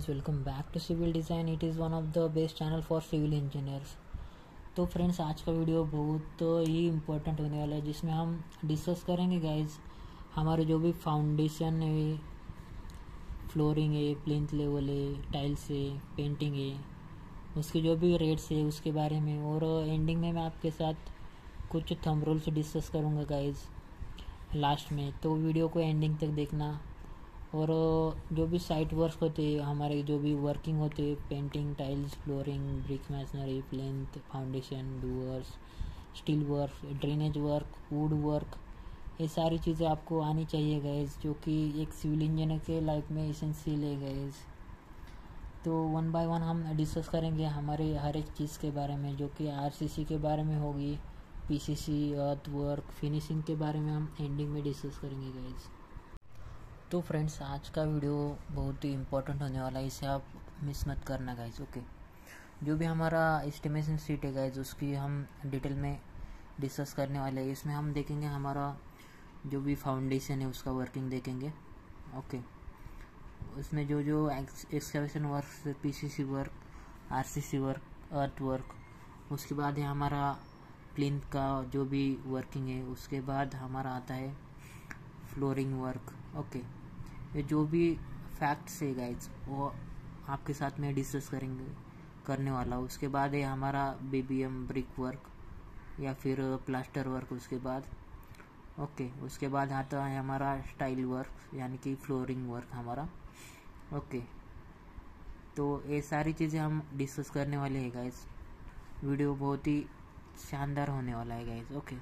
guys, welcome back to Civil Design. It is one of the best channel for civil engineers. तो friends, आज का video बहुत ही important होने वाला है, जिसमें हम डिस्कस करेंगे गाइज हमारे जो भी फाउंडेशन है, फ्लोरिंग है, प्लिंथ लेवल है, टाइल्स है, पेंटिंग है, उसके जो भी रेट्स है उसके बारे में, और एंडिंग में मैं आपके साथ कुछ थंब रूल्स डिस्कस करूँगा गाइज लास्ट में। तो वीडियो को एंडिंग तक देखना। और जो भी साइट वर्क होते हैं, हमारे जो भी वर्किंग होते हैं, painting, tiles, flooring, brick masonry, plinth, foundation, doors, steel work, drainage work, wood work, ये सारी चीज़ें आपको आनी चाहिए गाइज, जो कि एक सिविल इंजीनियर के लाइफ में एसेंशियल है गाइज। तो वन बाय वन हम डिस्कस करेंगे हमारे हर एक चीज़ के बारे में, जो कि आरसीसी के बारे में होगी, पीसीसी, अर्थ वर्क, फिनिशिंग के बारे में हम एंडिंग में डिस्कस करेंगे गाइज। तो फ्रेंड्स, आज का वीडियो बहुत ही इम्पोर्टेंट होने वाला है, इसे आप मिस मत करना गाइज। ओके, जो भी हमारा एस्टिमेशन शीट है गाइज, उसकी हम डिटेल में डिस्कस करने वाले हैं। इसमें हम देखेंगे हमारा जो भी फाउंडेशन है उसका वर्किंग देखेंगे। ओके, उसमें जो जो excavation work, PCC work, RCC work, earth work, उसके बाद है हमारा प्लिंथ का जो भी वर्किंग है, उसके बाद हमारा आता है फ्लोरिंग वर्क। ओके, ये जो भी फैक्ट्स है गाइज वो आपके साथ में डिस्कस करने वाला हूँ। उसके बाद है हमारा बीबीएम ब्रिक वर्क या फिर प्लास्टर वर्क। उसके बाद उसके बाद आता है हमारा स्टाइल वर्क, यानी कि फ्लोरिंग वर्क हमारा। ओके, तो ये सारी चीज़ें हम डिस्कस करने वाले हैं गाइज। वीडियो बहुत ही शानदार होने वाला है गाइज। ओके,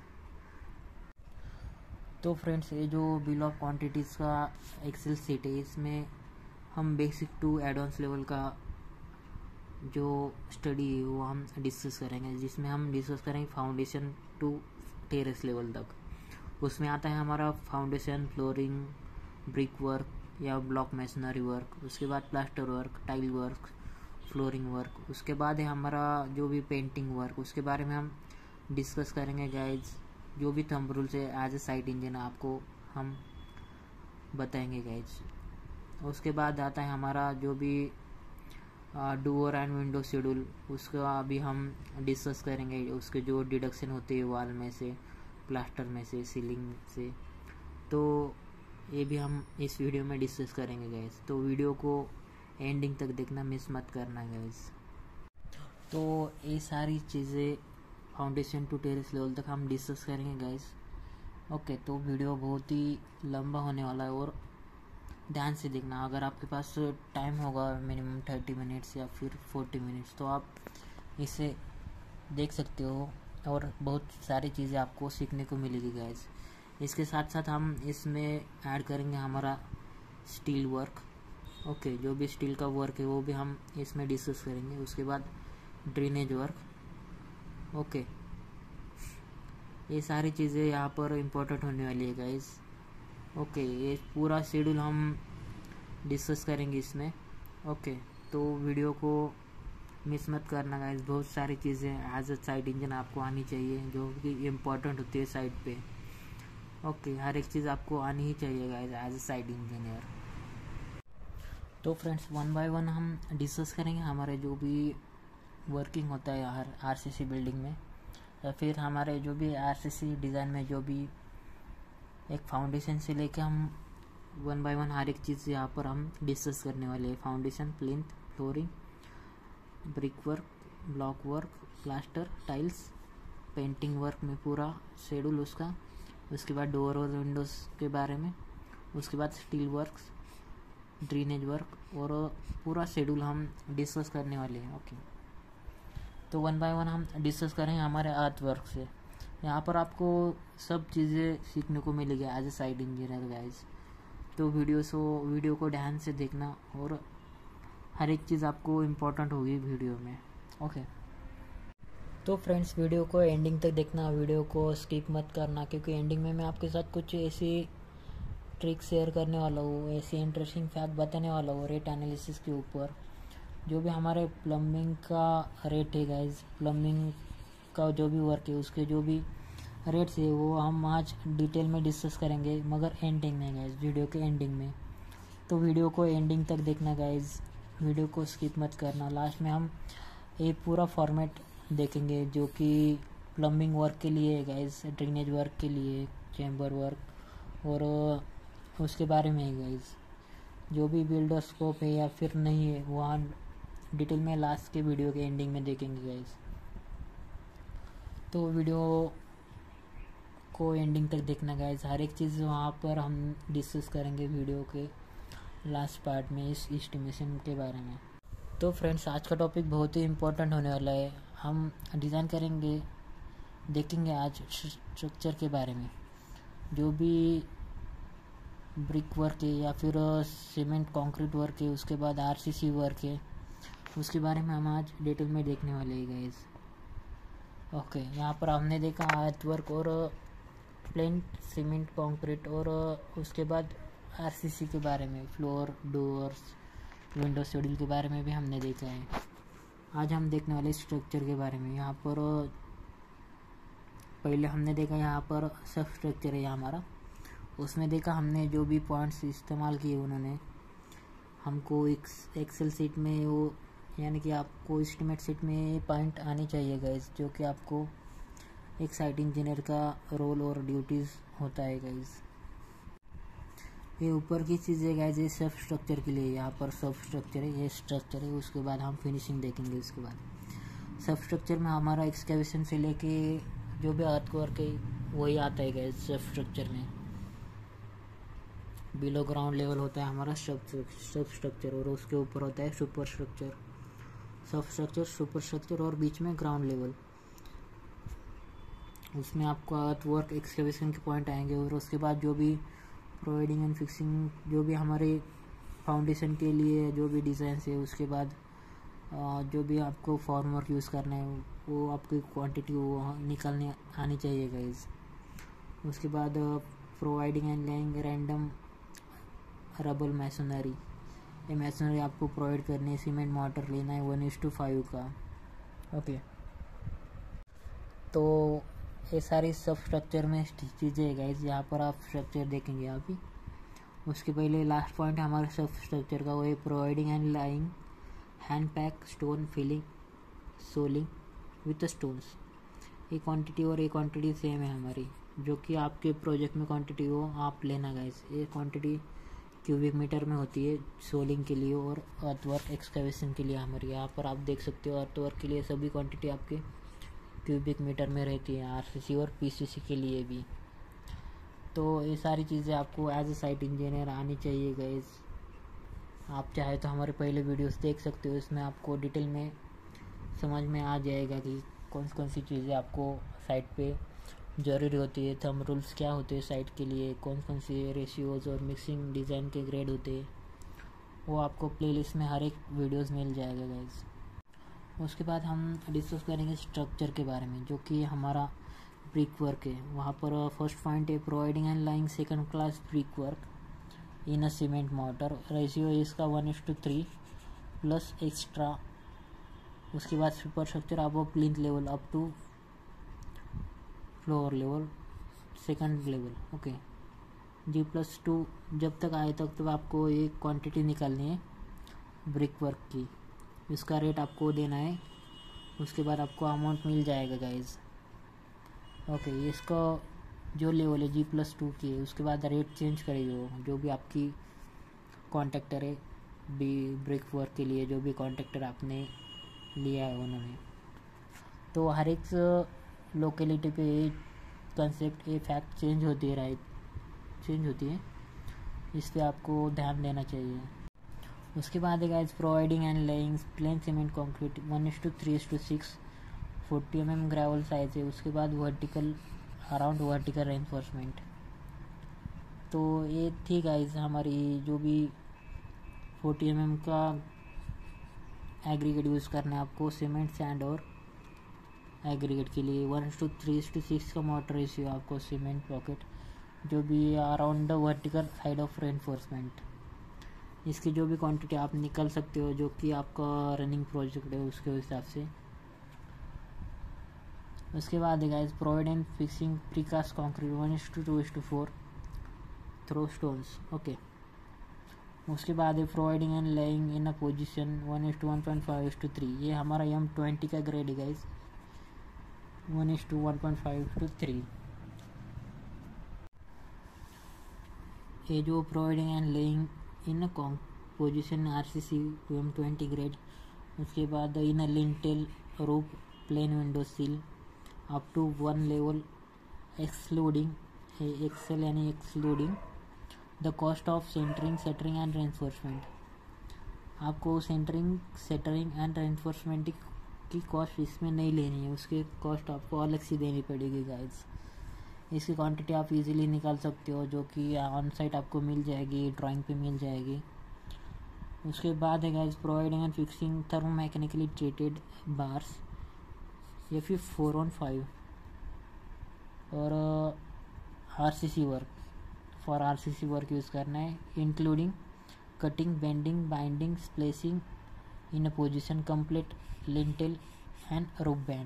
तो फ्रेंड्स, ये जो बिल ऑफ क्वांटिटीज़ का एक्सेल सीट है, इसमें हम बेसिक टू एडवांस लेवल का जो स्टडी है वो हम डिस्कस करेंगे, जिसमें हम डिस्कस करेंगे फाउंडेशन टू टेरेस लेवल तक। उसमें आता है हमारा फाउंडेशन, फ्लोरिंग, ब्रिक वर्क या ब्लॉक मैसनरी वर्क, उसके बाद plaster work, tile work, flooring work, उसके बाद है हमारा जो भी पेंटिंग वर्क, उसके बारे में हम डिस्कस करेंगे गाइज। जो भी थंब रूल्स है एज ए साइट इंजीनियर आपको हम बताएंगे गाइज। उसके बाद आता है हमारा जो भी डोर एंड विंडो शेड्यूल, उसका भी हम डिस्कस करेंगे। उसके जो डिडक्शन होते हैं वॉल में से, प्लास्टर में से, सीलिंग से, तो ये भी हम इस वीडियो में डिस्कस करेंगे गाइज। तो वीडियो को एंडिंग तक देखना, मिस मत करना गाइज। तो ये सारी चीज़ें फाउंडेशन टू टेरेस लेवल तक हम डिस्कस करेंगे गाइस। ओके, तो वीडियो बहुत ही लंबा होने वाला है और ध्यान से देखना। अगर आपके पास टाइम होगा मिनिमम 30 मिनट्स या फिर 40 मिनट्स, तो आप इसे देख सकते हो और बहुत सारी चीज़ें आपको सीखने को मिलेगी गाइस। इसके साथ साथ हम इसमें ऐड करेंगे हमारा स्टील वर्क। ओके, जो भी स्टील का वर्क है वो भी हम इसमें डिस्कस करेंगे। उसके बाद ड्रेनेज वर्क। ओके, ये सारी चीज़ें यहाँ पर इम्पोर्टेंट होने वाली है गाइस। ओके, ये पूरा शेड्यूल हम डिस्कस करेंगे इसमें। ओके, तो वीडियो को मिस मत करना गाइस। बहुत सारी चीज़ें एज अ साइट इंजीनियर आपको आनी चाहिए, जो कि इम्पोर्टेंट होती है साइट पे। ओके, हर एक चीज़ आपको आनी ही चाहिए guys as a site engineer. तो फ्रेंड्स, वन बाय वन हम डिस्कस करेंगे हमारे जो भी वर्किंग होता है हर आरसीसी बिल्डिंग में, या फिर हमारे जो भी आरसीसी डिज़ाइन में जो भी एक फाउंडेशन से लेके हम वन बाय वन हर एक चीज़ यहाँ पर हम डिस्कस करने वाले हैं। Foundation, plinth, flooring, brick work, block work, plaster, tiles, painting work में पूरा शेड्यूल उसका। उसके बाद डोर और विंडोज़ के बारे में, उसके बाद स्टील वर्क, ड्रेनेज वर्क, और पूरा शेड्यूल हम डिस्कस करने वाले हैं। ओके, तो वन बाय वन हम डिस्कस करेंगे हमारे अर्थ वर्क से। यहाँ पर आपको सब चीज़ें सीखने को मिलेगी as a site engineer guys. तो वीडियो को ध्यान से देखना और हर एक चीज़ आपको इम्पोर्टेंट होगी वीडियो में। ओके, तो फ्रेंड्स, वीडियो को एंडिंग तक देखना, वीडियो को स्किप मत करना, क्योंकि एंडिंग में मैं आपके साथ कुछ ऐसी ट्रिक शेयर करने वाला हूँ, ऐसी इंटरेस्टिंग फैक्ट बताने वाला हूँ रेट एनालिसिस के ऊपर। जो भी हमारे प्लम्बिंग का रेट है गाइज, प्लम्बिंग का जो भी वर्क है उसके जो भी रेट्स है वो हम आज डिटेल में डिस्कस करेंगे, मगर एंडिंग में गाइज, वीडियो के एंडिंग में। तो वीडियो को एंडिंग तक देखना गाइज। वीडियो को स्किप मत करना। लास्ट में हम एक पूरा फॉर्मेट देखेंगे जो कि प्लम्बिंग वर्क के लिए है गाइस, ड्रेनेज वर्क के लिए, चैम्बर वर्क और उसके बारे में है गाइस। जो भी बिल्डर स्कोप है या फिर नहीं है वो हम डिटेल में लास्ट के वीडियो के एंडिंग में देखेंगे गाइस। तो वीडियो को एंडिंग तक देखना गाइस, हर एक चीज़ वहाँ पर हम डिस्कस करेंगे वीडियो के लास्ट पार्ट में इस एस्टिमेशन के बारे में। तो फ्रेंड्स, आज का टॉपिक बहुत ही इम्पोर्टेंट होने वाला है। हम डिज़ाइन करेंगे, देखेंगे आज स्ट्रक्चर के बारे में, जो भी ब्रिक वर्क है या फिर सीमेंट कंक्रीट वर्क है, उसके बाद आरसीसी वर्क है, उसके बारे में हम आज डिटेल में देखने वाले हैं गाइस। ओके, यहाँ पर हमने देखा अर्थ वर्क और प्लेन सीमेंट कंक्रीट और उसके बाद आरसीसी के बारे में, फ्लोर, डोर्स, विंडो शेड्यूल के बारे में भी हमने देखा है। आज हम देखने वाले स्ट्रक्चर के बारे में। यहाँ पर पहले हमने देखा यहाँ पर सब स्ट्रक्चर है हमारा, उसमें देखा हमने जो भी पॉइंट्स इस्तेमाल किए उन्होंने हमको एक्सेल सीट में, वो यानी कि आपको एस्टिमेट सीट में पॉइंट आनी चाहिए गाइस, जो कि आपको एक साइट इंजीनियर का रोल और ड्यूटीज़ होता है गाइस। ये ऊपर की चीज़ है गाइस, ये सब स्ट्रक्चर के लिए, यहाँ पर सब स्ट्रक्चर है, ये स्ट्रक्चर है। उसके बाद हम फिनिशिंग देखेंगे। उसके बाद सब स्ट्रक्चर में हमारा एक्सकेवेशन से लेके जो भी अर्थ वर्क है वही आता है गाइस। सब स्ट्रक्चर में बिलो ग्राउंड लेवल होता है हमारा सब स्ट्रक्चर, और उसके ऊपर होता है super structure, sub structure, super structure और बीच में ग्राउंड लेवल। उसमें आपको अर्थ वर्क एक्सकेवेशन के पॉइंट आएंगे, और उसके बाद जो भी प्रोवाइडिंग एंड फिक्सिंग, जो भी हमारे फाउंडेशन के लिए जो भी डिज़ाइन है, उसके बाद जो भी आपको फॉर्म वर्क यूज़ करना है वो आपकी क्वांटिटी वो निकालने आनी चाहिए गाइस। उसके बाद providing and laying random rubble masonry, ये मैसनरी आपको प्रोवाइड करनी है। सीमेंट मोटर लेना है 1:5 का। ओके, तो ये सारी सब स्ट्रक्चर में चीज़ें है गाइस, यहाँ पर आप स्ट्रक्चर देखेंगे अभी। उसके पहले लास्ट पॉइंट हमारे सब स्ट्रक्चर का वो है providing and laying hand pack stone filling soling with stones. ये क्वांटिटी और ये क्वांटिटी सेम है हमारी, जो कि आपके प्रोजेक्ट में क्वांटिटी हो आप लेना गाइस। ये क्वांटिटी क्यूबिक मीटर में होती है सोलिंग के लिए और अर्थवर्क एक्सकेवेशन के लिए हमारी। यहाँ पर आप देख सकते हो अर्थवर्क के लिए सभी क्वांटिटी आपके क्यूबिक मीटर में रहती है, आरसीसी और पीसीसी के लिए भी। तो ये सारी चीज़ें आपको एज ए साइट इंजीनियर आनी चाहिए गाइस। आप चाहे तो हमारे पहले वीडियोस देख सकते हो, इसमें आपको डिटेल में समझ में आ जाएगा कि कौन सी चीज़ें आपको साइट पे ज़रूरी होती है, थंब रूल्स क्या होते हैं साइट के लिए, कौन से रेशियोज़ और मिक्सिंग डिज़ाइन के ग्रेड होते हैं, वो आपको प्लेलिस्ट में हर एक वीडियोस मिल जाएगा गाइस। उसके बाद हम डिस्कस करेंगे स्ट्रक्चर के बारे में, जो कि हमारा ब्रिक वर्क है। वहाँ पर फर्स्ट पॉइंट है providing and laying second class brick work in a cement mortar, ratio इसका 1:3 प्लस एक्स्ट्रा। उसके बाद super structure above plinth level up to floor level second level. Okay, G+2 जब तक आए तक तो आपको एक क्वांटिटी निकालनी है ब्रिक वर्क की, इसका रेट आपको देना है। उसके बाद आपको अमाउंट मिल जाएगा गाइज। ओके, इसका जो लेवल है G+2 की है, उसके बाद रेट चेंज करेगी जो भी आपकी कॉन्ट्रैक्टर है ब्रिक वर्क के लिए, जो भी कॉन्ट्रैक्टर आपने लिया है उन्होंने। तो हर एक लोकेलिटी पे कंसेप्ट ये फैक्ट चेंज होती है, राइट, चेंज होती है, इस पर आपको ध्यान देना चाहिए। उसके बाद है guys providing and laying plain cement concrete 1:3:6 40 mm gravel size है। उसके बाद वर्टिकल अराउंड वर्टिकल रेनफोर्समेंट। तो ये थी गाइस हमारी जो भी 40 mm का एग्रीगेट यूज़ करना है आपको सीमेंट सैंड और एग्रीगेट के लिए। 1:3:6 का मोटर रेशियो आपको सीमेंट पॉकेट, जो भी around the vertical side of reinforcement. इसकी जो भी क्वांटिटी आप निकल सकते हो, जो कि आपका रनिंग प्रोजेक्ट है उसके हिसाब से। उसके बाद है guys provide and fixing precast concrete 1:2:4 through stones. Okay, उसके बाद है providing and laying in a position 1:1.5:3, ये हमारा M20 का ग्रेड है गाइस, 1:1.5:3। ये जो providing and laying in a position RCC M20 grade. उसके बाद in a lintel roof plain window sill up to 1 level excluding excel यानी excluding the cost of centering shuttering and reinforcement. आपको centering shuttering and reinforcement की cost इसमें नहीं लेनी है, उसकी कॉस्ट आपको अलग से देनी पड़ेगी गाइस। इसकी क्वांटिटी आप इजीली निकाल सकते हो, जो कि ऑन साइट आपको मिल जाएगी, ड्राइंग पे मिल जाएगी। उसके बाद है guys providing and fixing thermomechanically treated bars, या फिर 4-on-5 और RCC work, for RCC work use करना है, including cutting bending binding splicing in a position complete lintel and roof band.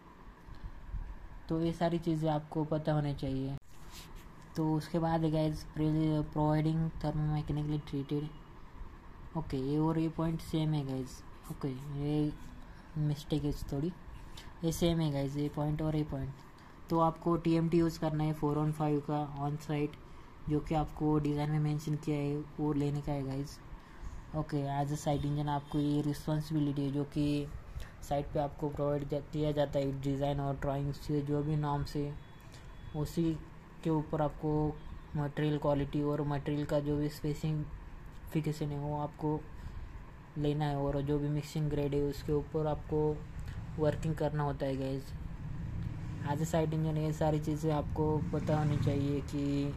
तो ये सारी चीज़ें आपको पता होनी चाहिए। तो उसके बाद guys providing thermomechanically treated, okay ये और ये पॉइंट सेम है गाइस, ओके ये मिस्टेक है थोड़ी, ये सेम है गाइस, ये पॉइंट और ये पॉइंट। तो आपको TMT यूज़ करना है 4-on-5 का ऑन साइट, जो कि आपको डिज़ाइन में मेंशन किया है वो लेने का है guys. Okay as a site engineer आपको ये रिस्पॉन्सिबिलिटी है, जो कि साइट पे आपको प्रोवाइड किया जाता है डिज़ाइन और ड्राइंग्स से जो भी नाम से, उसी के ऊपर आपको मटेरियल क्वालिटी और मटेरियल का जो भी स्पेसिफिकेशन है वो आपको लेना है, और जो भी मिक्सिंग ग्रेड है उसके ऊपर आपको वर्किंग करना होता है guys. As a site engineer ये सारी चीज़ें आपको पता होनी चाहिए कि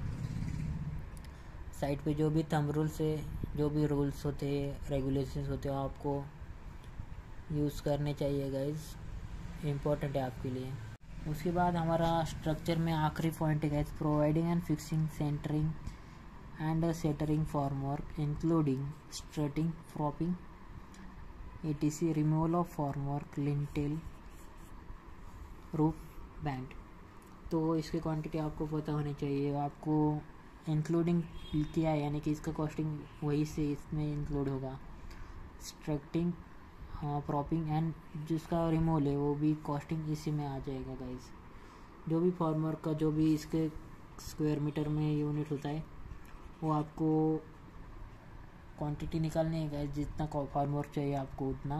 साइट पे जो भी थंब रूल्स है, जो भी रूल्स होते हैं रेगुलेशंस होते हैं आपको यूज़ करने चाहिए गाइस, इम्पोर्टेंट है आपके लिए। उसके बाद हमारा स्ट्रक्चर में आखिरी पॉइंट है guys providing and fixing centering and shuttering formwork including strutting propping etc removal of formwork lintel roof band. तो इसकी क्वांटिटी आपको पता होनी चाहिए, आपको इंक्लूडिंग किया है यानी कि इसका कॉस्टिंग वही से इसमें इंक्लूड होगा। स्ट्रक्टिंग प्रॉपिंग एंड जिसका रिमूवल है वो भी कॉस्टिंग इसी में आ जाएगा गाइस। जो भी फॉर्मवर्क का जो भी इसके स्क्वायर मीटर में यूनिट होता है वो आपको क्वांटिटी निकालनी है गाइस, जितना फॉर्मवर्क चाहिए आपको उतना,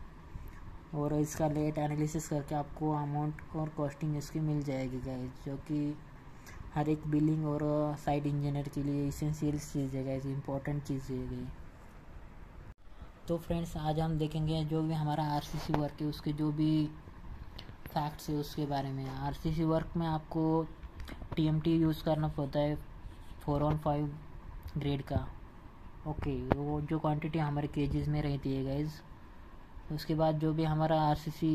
और इसका रेट एनालिसिस करके आपको अमाउंट और कॉस्टिंग इसकी मिल जाएगी गाइस, जो कि हर एक बिलिंग और साइट इंजीनियर के लिए इसेंशियल चीज़ है गाइस, इम्पोर्टेंट चीज़ है ये। तो फ्रेंड्स आज हम देखेंगे जो भी हमारा RCC वर्क है उसके जो भी फैक्ट्स है उसके बारे में। RCC वर्क में आपको TMT यूज़ करना पड़ता है 4-on-5 ग्रेड का, ओके वो जो क्वांटिटी हमारे केजेस में रहती है गाइस। उसके बाद जो भी हमारा RCC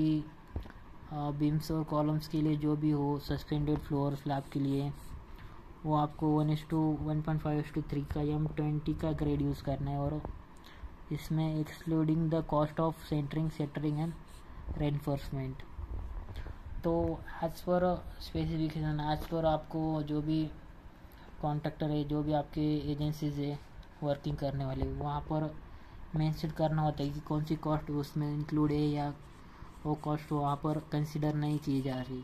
बीम्स और कॉलम्स के लिए जो भी हो सस्पेंडेड फ्लोर स्लैब के लिए वो आपको 1:1.5:3 का M20 का ग्रेड यूज़ करना है, और इसमें excluding the cost of centering shuttering and reinforcement. तो as per specification, as per आपको जो भी कॉन्ट्रैक्टर है, जो भी आपके एजेंसीज है वर्किंग करने वाले, वहाँ पर मेंशन करना होता है कि कौन सी कॉस्ट उसमें इंक्लूड है या वो कॉस्ट वहाँ पर कंसिडर नहीं की जा रही।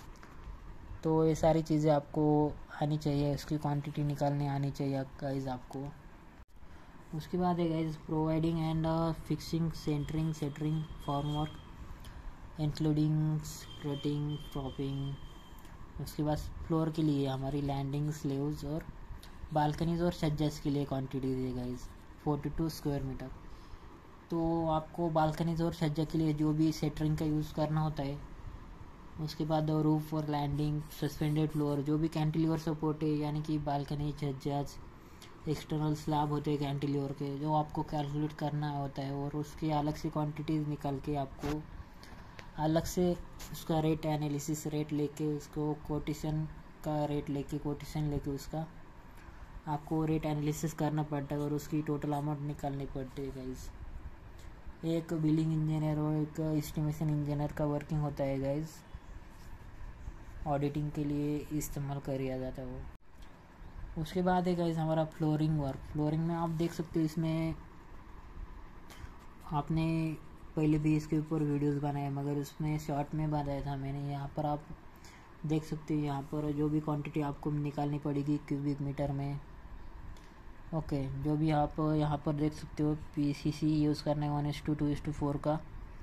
तो ये सारी चीज़ें आपको आनी चाहिए, उसकी क्वांटिटी निकालने आनी चाहिए गाइस आपको। उसके बाद है guys providing and fixing centering shuttering formwork including strutting propping. उसके बाद फ्लोर के लिए हमारी लैंडिंग स्लेव्स और बालकनीज और छज्जास के लिए क्वांटिटी दी गाइस 42 स्क्वायर मीटर। तो आपको बालकनीज और छज्जा के लिए जो भी सेटरिंग का यूज़ करना होता है। उसके बाद रूफ और लैंडिंग सस्पेंडेड फ्लोर, जो भी कैंटिलीवर सपोर्ट है यानी कि बालकनी छज्जाज एक्सटर्नल स्लैब होते हैं कैंटिलीवर के, जो आपको कैलकुलेट करना होता है, और उसकी अलग से क्वांटिटीज़ निकाल के आपको अलग से उसका रेट एनालिसिस रेट लेके उसको कोटेशन का रेट लेके कोटेशन लेके उसका आपको रेट एनालिसिस करना पड़ता है, और उसकी टोटल अमाउंट निकालनी पड़ती है गाइस। एक बिलिंग इंजीनियर और एक एस्टिमेशन इंजीनियर का वर्किंग होता है गाइस, ऑडिटिंग के लिए इस्तेमाल किया जाता है वो। उसके बाद है गाइस हमारा फ्लोरिंग वर्क। फ्लोरिंग में आप देख सकते हो, इसमें आपने पहले भी इसके ऊपर वीडियोस बनाए, मगर उसमें शॉर्ट में बनाया था मैंने। यहाँ पर आप देख सकते हो, यहाँ पर जो भी क्वांटिटी आपको निकालनी पड़ेगी क्यूबिक मीटर में। ओके, जो भी आप यहाँ पर देख सकते हो पीसीसी यूज़ करने 1:2:4 का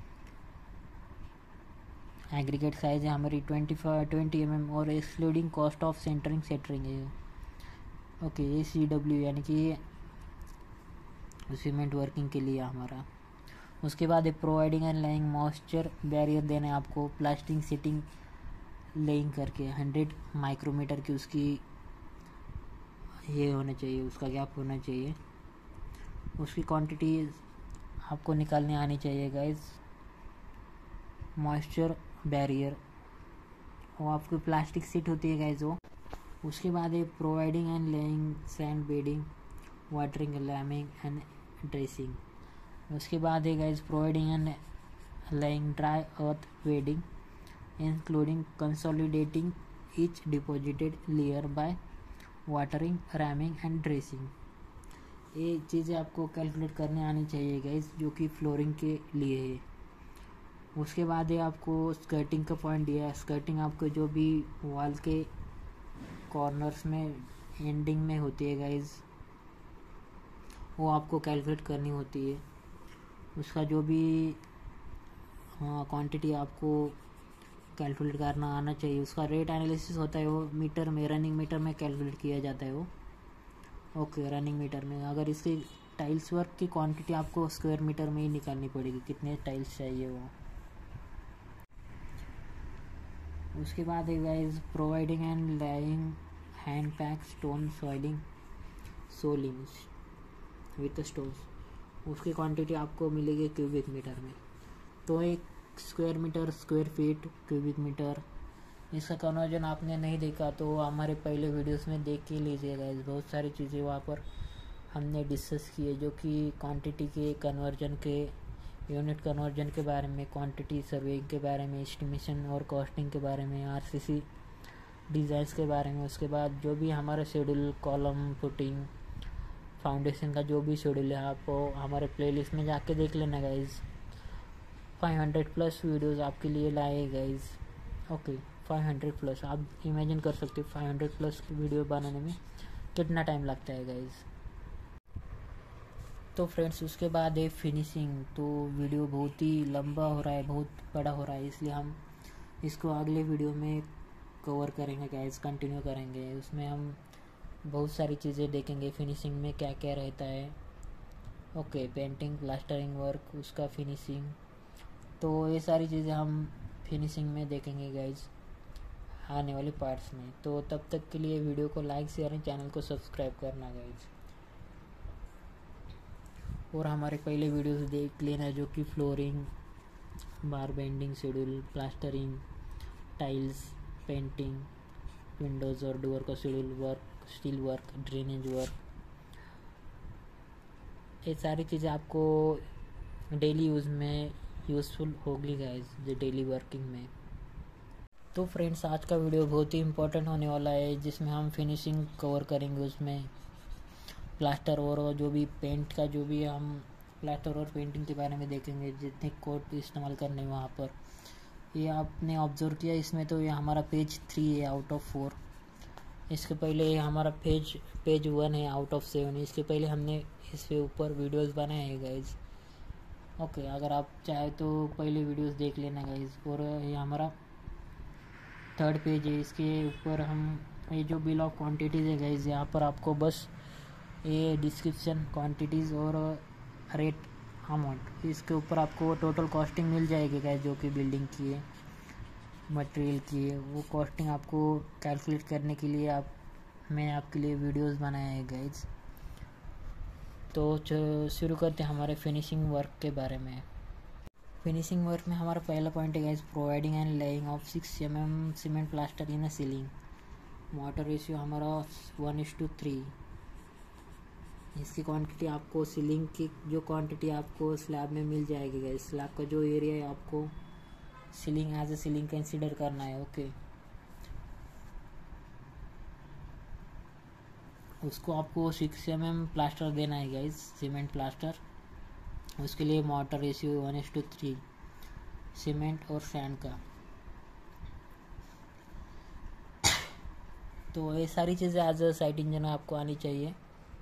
एग्रीगेट साइज़ है हमारी 20 mm और एक्सक्लूडिंग कॉस्ट ऑफ सेंटरिंग है। ओके, ये CW यानी कि सीमेंट वर्किंग के लिए हमारा। उसके बाद है providing and laying moisture barrier देना है आपको, प्लास्टिक सीटिंग लेइंग करके 100 माइक्रोमीटर की उसकी ये होना चाहिए, उसका गैप होना चाहिए। उसकी क्वांटिटी आपको निकालनी आनी चाहिए गाइस। मॉइस्चर बैरियर वो आपकी प्लास्टिक सीट होती है गाइस वो। उसके बाद है providing and laying sand bedding, watering, ramming and dressing. उसके बाद है guys providing and laying dry earth bedding including consolidating each deposited layer by watering, ramming and dressing. ये चीज़ें आपको कैलकुलेट करने आनी चाहिए गाइस, जो कि फ्लोरिंग के लिए है। उसके बाद है आपको स्कर्टिंग का पॉइंट दिया है। स्कर्टिंग आपको जो भी वॉल के कॉर्नर्स में एंडिंग में होती है गाइस, वो आपको कैलकुलेट करनी होती है। उसका जो भी क्वांटिटी आपको कैलकुलेट करना आना चाहिए। उसका रेट एनालिसिस होता है, वो मीटर में, रनिंग मीटर में कैलकुलेट किया जाता है वो। ओके, रनिंग मीटर में। अगर इसकी टाइल्स वर्क की क्वांटिटी आपको स्क्वायर मीटर में ही निकालनी पड़ेगी, कितने टाइल्स चाहिए वो। उसके बाद है guys providing and laying hand pack stone soiling soling with stones. उसकी क्वांटिटी आपको मिलेगी क्यूबिक मीटर में। तो एक square metre, square feet, cubic metre, इसका कन्वर्जन आपने नहीं देखा तो हमारे पहले वीडियोस में देख के लीजिएगा। इस बहुत सारी चीज़ें वहाँ पर हमने डिस्कस की है, जो कि क्वांटिटी के कन्वर्जन के, यूनिट कन्वर्जन के बारे में, क्वांटिटी सर्वेइंग के बारे में, एस्टिमेशन और कॉस्टिंग के बारे में, आरसीसी डिज़ाइंस के बारे में। उसके बाद जो भी हमारा शेड्यूल, कॉलम, फुटिंग, फाउंडेशन का जो भी शेड्यूल है, आप हमारे प्लेलिस्ट में जाके देख लेना गाइज। 500+ वीडियोस आपके लिए लाए गाइज। ओके, 500+, आप इमेजिन कर सकते हो 500+ वीडियो बनाने में कितना टाइम लगता है गाइज। तो फ्रेंड्स, उसके बाद है फिनिशिंग। तो वीडियो बहुत ही लंबा हो रहा है, बहुत बड़ा हो रहा है, इसलिए हम इसको अगले वीडियो में कवर करेंगे गाइज, कंटिन्यू करेंगे। उसमें हम बहुत सारी चीज़ें देखेंगे, फिनिशिंग में क्या क्या रहता है। ओके, पेंटिंग, प्लास्टरिंग वर्क, उसका फिनिशिंग, तो ये सारी चीज़ें हम फिनिशिंग में देखेंगे गाइज आने वाले पार्ट्स में। तो तब तक के लिए वीडियो को लाइक, शेयर एंड चैनल को सब्सक्राइब करना गाइज। और हमारे पहले वीडियोस देख लेना, जो कि flooring, bar bending schedule, plastering, tiles, painting, windows और डोर का schedule work, steel work, drainage work, ये सारी चीज़ें आपको डेली यूज़ में यूज़फुल होगी गाइज, जो डेली वर्किंग में। तो फ्रेंड्स, आज का वीडियो बहुत ही इम्पोर्टेंट होने वाला है, जिसमें हम फिनिशिंग कवर करेंगे। उसमें प्लास्टर और जो भी पेंट का, जो भी हम प्लास्टर और पेंटिंग के बारे में देखेंगे, जितने कोड इस्तेमाल करने वहाँ पर। ये आपने ऑब्जर्व किया इसमें, तो ये हमारा पेज 3 है आउट ऑफ 4। इसके पहले ये हमारा पेज 1 है आउट ऑफ 7। इसके पहले हमने इसके ऊपर वीडियोस बनाए हैं गाइज। ओके, अगर आप चाहे तो पहले वीडियोस देख लेना गाइज। और ये हमारा 3rd पेज है, इसके ऊपर हम ये जो बिल ऑफ क्वांटिटीज़ है गाइज, यहाँ पर आपको बस ये डिस्क्रिप्शन, क्वांटिटीज़ और रेट, अमाउंट, इसके ऊपर आपको टोटल कॉस्टिंग मिल जाएगी गाइज, जो कि बिल्डिंग की है, मटेरियल की है। वो कॉस्टिंग आपको कैलकुलेट करने के लिए मैंने आपके लिए वीडियोस बनाए हैं गाइज। तो शुरू करते हैं हमारे फिनिशिंग वर्क के बारे में। फिनिशिंग वर्क में हमारा पहला पॉइंट है guys, providing and laying of 6 mm cement plaster in a ceiling. Water ratio हमारा 1:3। इसकी क्वांटिटी आपको, सीलिंग की जो क्वांटिटी आपको स्लैब में मिल जाएगी गाइज। स्लैब का जो एरिया है आपको ceiling as a ceiling consider करना है। ओके, उसको आपको 6 mm प्लास्टर देना है गाइस, सीमेंट प्लास्टर। उसके लिए मोटर रेशियो 1:3 सीमेंट और सैंड का। तो ये सारी चीज़ें एज अ साइट इंजीनियर आपको आनी चाहिए।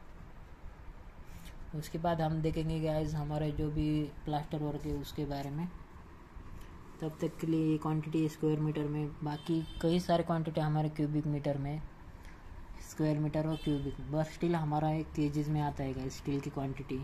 उसके बाद हम देखेंगे गाइस हमारे जो भी प्लास्टर वर्क है उसके बारे में। तब तक के लिए क्वांटिटी स्क्वायर मीटर में, बाकी कई सारे क्वांटिटी हमारे क्यूबिक मीटर में, स्क्वायर मीटर और क्यूबिक, बस स्टिल हमारा एक केजीज में आता है गाइस स्टील की क्वांटिटी।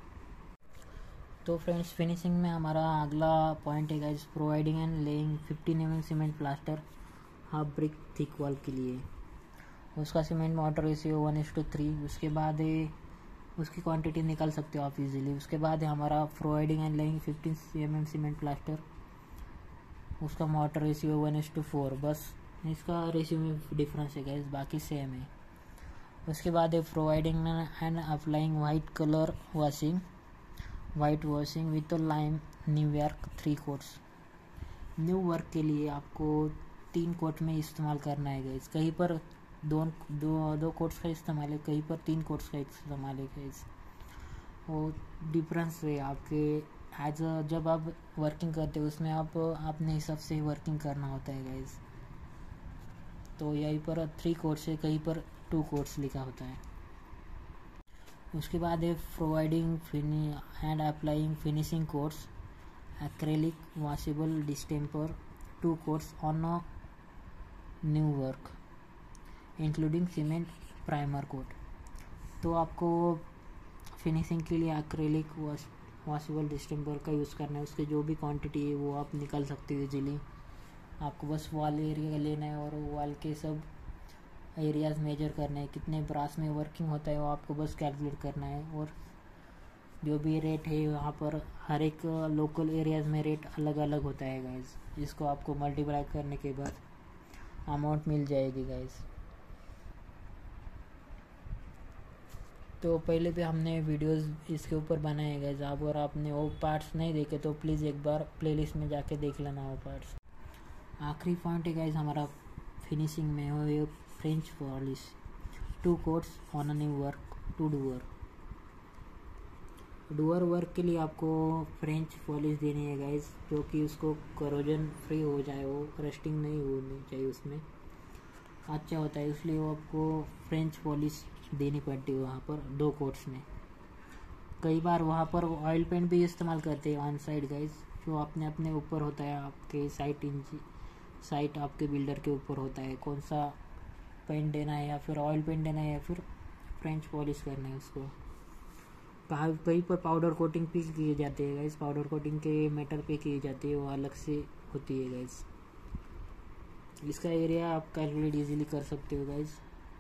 तो फ्रेंड्स फिनिशिंग में हमारा अगला पॉइंट है guys providing and laying 15 mm cement plaster half brick thick wall के लिए। उसका सीमेंट मोटर रेशियो 1:3। उसके बाद उसकी क्वांटिटी निकाल सकते हो आप इजीली। उसके बाद है हमारा providing and laying 15 mm cement plaster, उसका मोटर रेशियो 1:4। बस इसका रेशियो में डिफरेंस है गाइस, बाकी सेम है। उसके बाद है providing and applying white colour washing, white washing with lime new work 3 coats. New work के लिए आपको 3 कोट में इस्तेमाल करना है गाइस। कहीं पर दो कोट्स का इस्तेमाल है, कहीं पर 3 कोट्स का इस्तेमाल है गाइस। वो डिफरेंस है आपके एज अ जब आप वर्किंग करते हो उसमें आप अपने हिसाब से वर्किंग करना होता है गाइस। तो यहीं पर 3 कोट्स है, कहीं पर 2 कोट्स लिखा होता है। उसके बाद है providing and applying finishing coats acrylic washable distemper 2 coats on a new work including cement primer coat. तो आपको फिनिशिंग के लिए एक्रेलिक वॉशेबल डिस्टेम्पर का यूज़ करना है। उसके जो भी क्वांटिटी है वो आप निकाल सकते हो इजीली। आपको बस वॉल एरिया लेना है और वॉल के सब एरियाज मेजर करने हैं, कितने ब्रास में वर्किंग होता है वो आपको बस कैलकुलेट करना है। और जो भी रेट है वहाँ पर हर एक लोकल एरियाज में रेट अलग अलग होता है गाइस। इसको आपको मल्टीप्लाई करने के बाद अमाउंट मिल जाएगी गाइस। तो पहले भी हमने वीडियोस इसके ऊपर बनाए हैं गाइस। आप अगर आपने वो पार्ट्स नहीं देखे तो प्लीज़ एक बार प्लेलिस्ट में जाके देख लेना वो पार्ट्स। आखिरी पॉइंट है गाइस हमारा फिनिशिंग में हो ये French polish 2 coats on a new work to door work के लिए आपको फ्रेंच पॉलिश देनी है गाइस, जो कि उसको करोजन फ्री हो जाए, वो रस्टिंग नहीं होनी चाहिए, उसमें अच्छा होता है। इसलिए वो आपको फ्रेंच पॉलिश देनी पड़ती है वहाँ पर 2 कोट्स में। कई बार वहाँ पर ऑयल पेंट भी इस्तेमाल करते हैं ऑन साइड गाइस, जो अपने ऊपर होता है। आपके साइट आपके बिल्डर के ऊपर होता है कौन सा पेंट देना है, या फिर ऑयल पेंट देना है या फिर फ्रेंच पॉलिश करना है उसको। कहीं पर पाउडर कोटिंग भी किए जाते हैं गाइस, पाउडर कोटिंग के मेटल पे किए जाते हैं, वो अलग से होती है गाइस। इसका एरिया आप कैलकुलेट इजीली कर सकते हो गाइस।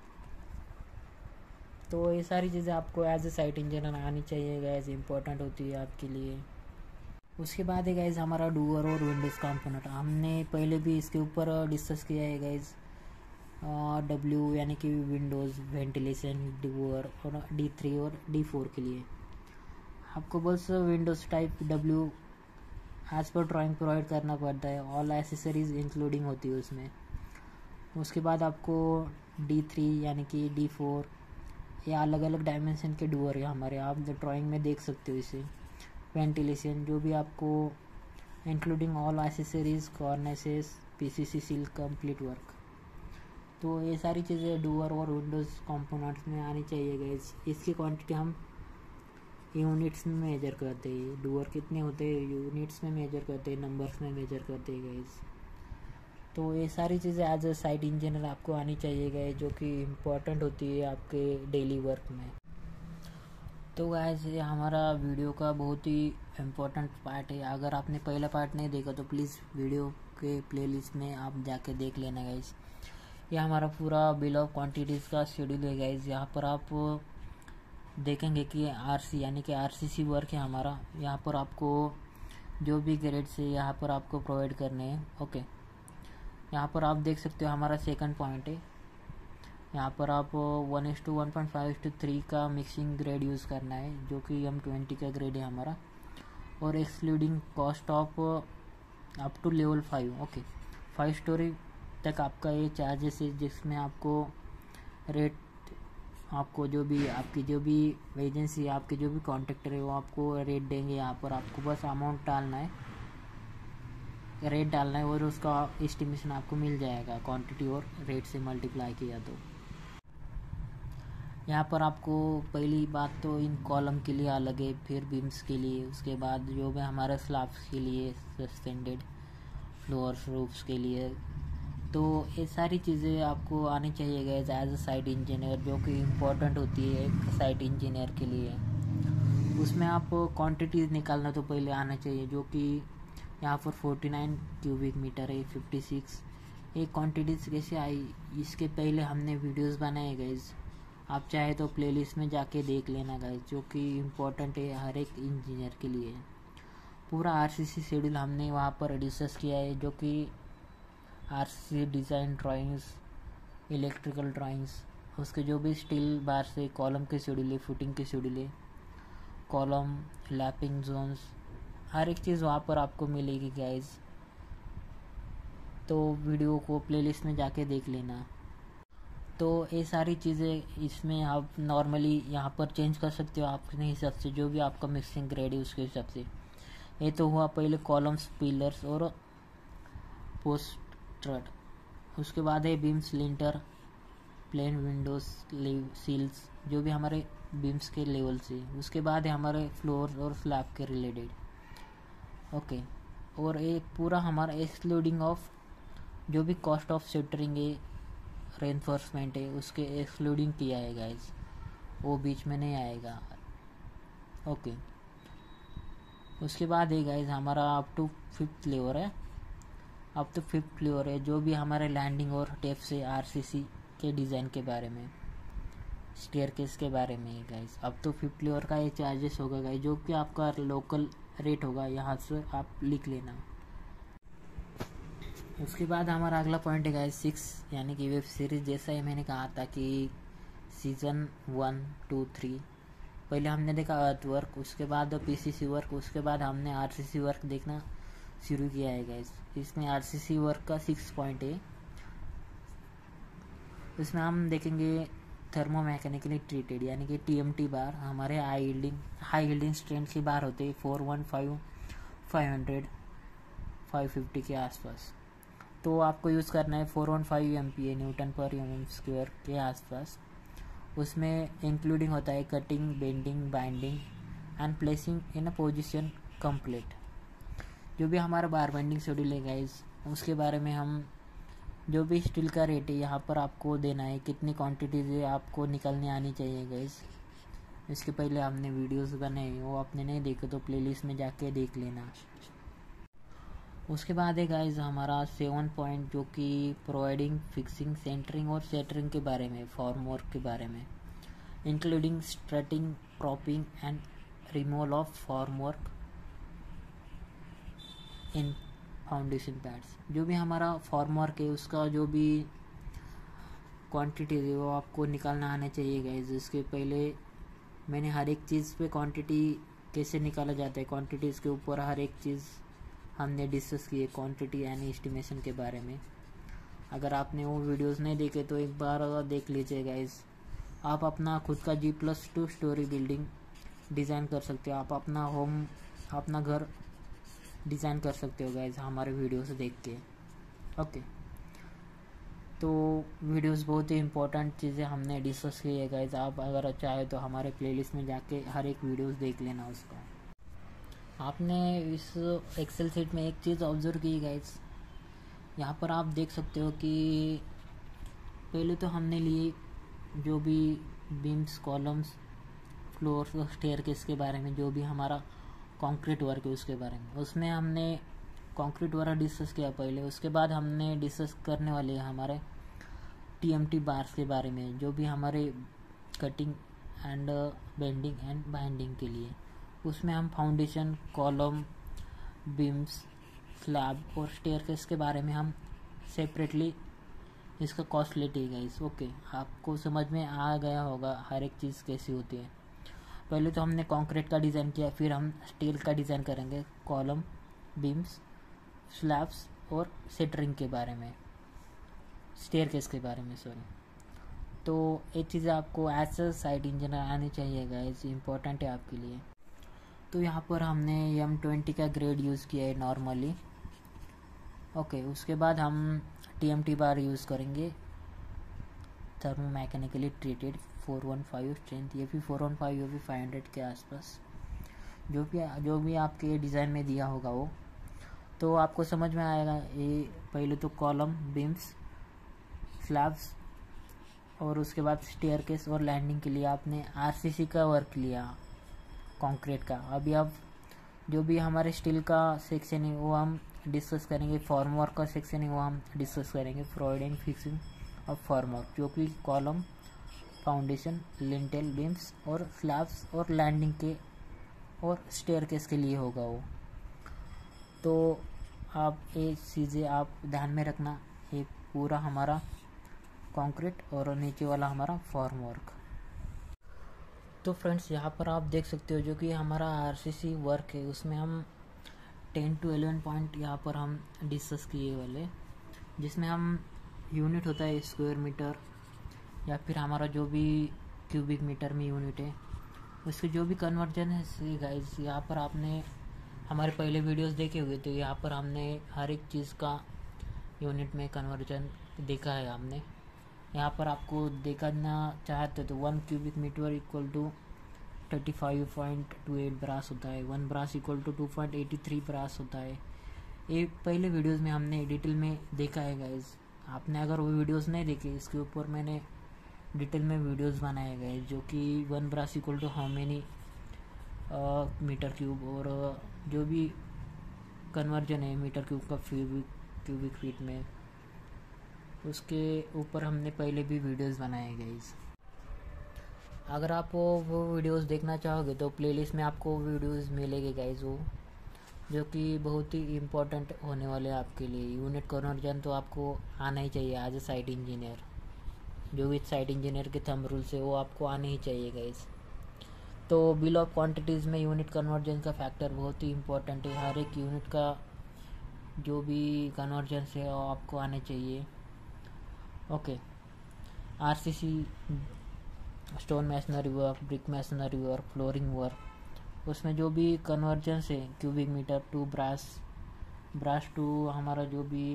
तो ये सारी चीज़ें आपको एज ए साइट इंजीनियर आनी चाहिए गाइस, इंपॉर्टेंट होती है आपके लिए। उसके बाद है गाइस हमारा डूअर और विंडोज़ कंपोनेंट। हमने पहले भी इसके ऊपर डिस्कस किया है गाइस। डब्ल्यू यानी कि विंडोज़ वेंटिलेशन डूअर और D3 और D4 के लिए आपको बस windows type W as per drawing provide करना पड़ता है। ऑल एसेसरीज इंक्लूडिंग होती है उसमें। उसके बाद आपको D3 यानी कि D4 या अलग अलग डायमेंशन के डूअर है हमारे, आप ड्राइंग में देख सकते हो इसे। वेंटिलेशन जो भी आपको including all accessories cornices PCC sill complete work. तो ये सारी चीज़ें डूअर और विंडोज़ कंपोनेंट्स में आनी चाहिए गाइस। इसकी क्वांटिटी हम यूनिट्स में मेजर करते हैं। डूअर कितने होते हैं यूनिट्स में मेजर करते हैं, नंबर्स में मेजर करते हैं गाइस। तो ये सारी चीज़ें एज अ साइट इंजीनियर आपको आनी चाहिए गाइस, जो कि इम्पोर्टेंट होती है आपके डेली वर्क में। तो गाइस ये हमारा वीडियो का बहुत ही इम्पोर्टेंट पार्ट है। अगर आपने पहला पार्ट नहीं देखा तो प्लीज़ वीडियो के प्लेलिस्ट में आप जाके देख लेना गाइस। ये हमारा पूरा बिल ऑफ क्वांटिटीज़ का शेड्यूल है गाइस। यहाँ पर आप देखेंगे कि RC यानी कि RCC वर्क है हमारा। यहाँ पर आपको जो भी ग्रेड्स है यहाँ पर आपको प्रोवाइड करने हैं। ओके, यहाँ पर आप देख सकते हो हमारा सेकंड पॉइंट है। यहाँ पर आप 1:1.5:3 का मिक्सिंग ग्रेड यूज़ करना है, जो कि M20 का ग्रेड है हमारा। और excluding cost of up to level 5। Okay, 5 storey तक आपका ये चार्जेस है, जिसमें आपको रेट आपको जो भी आपकी जो भी एजेंसी, आपके जो भी कॉन्ट्रैक्टर है वो आपको रेट देंगे। यहाँ पर आपको बस अमाउंट डालना है, रेट डालना है और उसका एस्टिमेशन आपको मिल जाएगा क्वांटिटी और रेट से मल्टीप्लाई किया। तो यहाँ पर आपको पहली बात तो इन कॉलम के लिए अलग है, फिर बीम्स के लिए, उसके बाद जो भी हमारे स्लैब्स के लिए सस्पेंडेड फ्लोर्स रूफ्स के लिए। तो ये सारी चीज़ें आपको आनी चाहिए guys as a site engineer, जो कि इम्पोर्टेंट होती है एक साइट इंजीनियर के लिए। उसमें आप क्वांटिटीज निकालना तो पहले आना चाहिए, जो कि यहाँ पर 49 क्यूबिक मीटर है, 56 ये क्वांटिटीज कैसे आई इसके पहले हमने वीडियोस बनाए गाइस। आप चाहे तो प्लेलिस्ट में जाके देख लेना गाइस, जो कि इम्पोर्टेंट है हर एक इंजीनियर के लिए। पूरा आरसीसी शेड्यूल हमने वहाँ पर डिस्कस किया है, जो कि RCC design drawings, electrical drawings, उसके जो भी स्टील बार से कॉलम के शेड्यूल है, फुटिंग के शेड्यूल है, कॉलम लैपिंग जोन्स, हर एक चीज़ वहाँ पर आपको मिलेगी गाइस। तो वीडियो को प्लेलिस्ट में जाके देख लेना। तो ये सारी चीज़ें इसमें आप नॉर्मली यहाँ पर चेंज कर सकते हो अपने हिसाब से, जो भी आपका मिक्सिंग ग्रेड है उसके हिसाब से। ये तो हुआ पहले कॉलम्स, पिलर्स और पोस्ट ट्रड। उसके बाद है beams, lintel, plain windows, sills, जो भी हमारे बीम्स के लेवल से। उसके बाद है हमारे फ्लोर और स्लैब के रिलेटेड। ओके, और ये पूरा हमारा एक्सक्लूडिंग ऑफ जो भी कॉस्ट ऑफ शेल्टरिंग है, रेनफोर्समेंट है, उसके एक्सक्लूडिंग किया है गाइस, वो बीच में नहीं आएगा। ओके, उसके बाद है गाइस हमारा अप टू 5th फ्लोर है, अब तो 5th फ्लोर है, जो भी हमारे लैंडिंग और टेप से आरसीसी के डिज़ाइन के बारे में, स्टेयरकेस के बारे में गाइस। अब तो 5th फ्लोर का ये चार्जेस होगा गाइस, जो कि आपका लोकल रेट होगा, यहाँ से आप लिख लेना। उसके बाद हमारा अगला पॉइंट है गाइस 6, यानी कि वेब सीरीज़। जैसा ही मैंने कहा था कि सीज़न 1, 2, 3 पहले हमने देखा अर्थ वर्क, उसके बाद पीसीसी वर्क, उसके बाद हमने आरसीसी वर्क देखना शुरू किया है गाइस। इसमें आरसीसी वर्क का 6 पॉइंट है। इसमें हम देखेंगे थर्मो मैकेनिकली ट्रीटेड, यानी कि टीएमटी बार हमारे हाई यील्डिंग स्ट्रेंथ की बार होते हैं 415, 500, 550 के आसपास। तो आपको यूज़ करना है 415 MPa न्यूटन पर mm² के आसपास। उसमें इंक्लूडिंग होता है cutting, bending, binding and placing in a position complete. जो भी हमारा बार बाइंडिंग शेड्यूल है गाइस, उसके बारे में हम जो भी स्टील का रेट है यहाँ पर आपको देना है, कितनी क्वांटिटीज है आपको निकलने आनी चाहिए गाइस। इसके पहले हमने वीडियोस बनाए, वो आपने नहीं देखे तो प्लेलिस्ट में जाके देख लेना। उसके बाद है गाइस हमारा 7 पॉइंट, जो कि प्रोवाइडिंग, फिक्सिंग, सेंटरिंग और सेटरिंग के बारे में, फॉर्म वर्क के बारे में, including strutting, propping and removal of form work in foundation pads. जो भी हमारा फॉर्म वर्क है उसका जो भी क्वांटिटी है वो आपको निकालना आना चाहिए गाइस। इसके पहले मैंने हर एक चीज़ पे क्वांटिटी कैसे निकाला जाता है, क्वांटिटीज़ के ऊपर हर एक चीज़ हमने डिस्कस की है, क्वांटिटी एंड एस्टिमेशन के बारे में। अगर आपने वो वीडियोस नहीं देखे तो एक बार देख लीजिए गाइस। आप अपना खुद का G+2 स्टोरी बिल्डिंग डिज़ाइन कर सकते हो, आप अपना होम, अपना घर डिज़ाइन कर सकते हो गाइस हमारे वीडियो से देख के। ओके, तो वीडियोस बहुत ही इंपॉर्टेंट चीज़ें हमने डिस्कस की है गाइस। आप अगर चाहे तो हमारे प्लेलिस्ट में जाके हर एक वीडियोस देख लेना उसका। आपने इस एक्सेल शीट में एक चीज़ ऑब्जर्व की गाइस, यहाँ पर आप देख सकते हो कि पहले तो हमने लिए जो भी बीम्स, कॉलम्स, फ्लोर्स और स्टेयरकेस के बारे में, जो भी हमारा कंक्रीट वर्क है उसके बारे में। उसमें हमने कंक्रीट वर्क डिस्कस किया पहले। उसके बाद हमने डिस्कस करने वाले हैं हमारे टीएमटी बार्स के बारे में, जो भी हमारे cutting and bending and binding के लिए। उसमें हम फाउंडेशन, कॉलम, बीम्स, स्लैब और स्टेयरकेस के बारे में हम सेपरेटली इसका कॉस्ट लेते हैं गाइस। ओके, आपको समझ में आ गया होगा हर एक चीज़ कैसी होती है। पहले तो हमने कंक्रीट का डिज़ाइन किया, फिर हम स्टील का डिज़ाइन करेंगे, कॉलम, बीम्स, स्लैब्स और सेटरिंग के बारे में, स्टेयरकेस के बारे में, सॉरी। तो ये चीज़ें आपको एज अ साइट इंजीनियर आनी चाहिए गाइस, इम्पोर्टेंट है आपके लिए। तो यहाँ पर हमने M20 का ग्रेड यूज़ किया है नॉर्मली। ओके, उसके बाद हम TMT बार यूज़ करेंगे, थर्मो मैकेनिकली ट्रीटेड 415 स्ट्रेंथ, ये भी 415, ये भी 500 के आसपास, जो भी आपके डिज़ाइन में दिया होगा वो तो आपको समझ में आएगा। ये पहले तो कॉलम, बीम्स, स्लैब्स और उसके बाद स्टेयरकेस और लैंडिंग के लिए आपने RCC का वर्क लिया, कंक्रीट का। अभी अब जो भी हमारे स्टील का सेक्शन है वो हम डिस्कस करेंगे, फॉर्मवर्क का सेक्शन है वो हम डिस्कस करेंगे, फ्लोरिंग, फिक्सिंग और फॉर्मवर्क, जो कि कॉलम, फाउंडेशन, लिंटेल, बीम्स और स्लैब्स और लैंडिंग के और स्टेयरकेस के लिए होगा वो। तो आप ये चीज़ें आप ध्यान में रखना, ये पूरा हमारा कंक्रीट और नीचे वाला हमारा फॉर्मवर्क। तो फ्रेंड्स यहाँ पर आप देख सकते हो जो कि हमारा RCC वर्क है, उसमें हम 10 to 11 पॉइंट यहाँ पर हम डिस्कस किए वाले, जिसमें हम यूनिट होता है स्क्वायर मीटर या फिर हमारा जो भी क्यूबिक मीटर में यूनिट है, उसके जो भी कन्वर्जन है गाइस, यहाँ पर आपने हमारे पहले वीडियोस देखे हुए, तो यहाँ पर हमने हर एक चीज़ का यूनिट में कन्वर्जन देखा है हमने। यहाँ पर आपको देखना चाहते तो 1 cubic metre equal to 35.28 brass होता है, 1 ब्रास इक्वल टू 2.83 ब्रास होता है। ये पहले वीडियोस में हमने डिटेल में देखा है गाइस। आपने अगर वो वीडियोस नहीं देखे, इसके ऊपर मैंने डिटेल में वीडियोस बनाए गए, जो कि 1 brass equal to how many metre cube, और जो भी कन्वर्जन है मीटर क्यूब का क्यूबिक फीट में, उसके ऊपर हमने पहले भी वीडियोस बनाए गाइस। अगर आप वो वीडियोस देखना चाहोगे तो प्लेलिस्ट में आपको वीडियोस मिलेंगे गाइस, वो जो कि बहुत ही इम्पोर्टेंट होने वाले हैं आपके लिए। यूनिट कन्वर्जन तो आपको आना ही चाहिए एज ए साइट इंजीनियर, जो भी साइट इंजीनियर के थंब रूल्स है वो आपको आने ही चाहिए गाइस। तो बिल ऑफ क्वांटिटीज़ में यूनिट कन्वर्जन का फैक्टर बहुत ही इम्पोर्टेंट है। हर एक यूनिट का जो भी कन्वर्जन है वो आपको आने चाहिए। Okay, RCC, stone masonry work, brick masonry work, flooring work, उसमें जो भी कन्वर्जन है cubic metre to brass to हमारा जो भी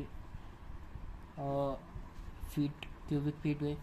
फीट, क्यूबिक फीट है,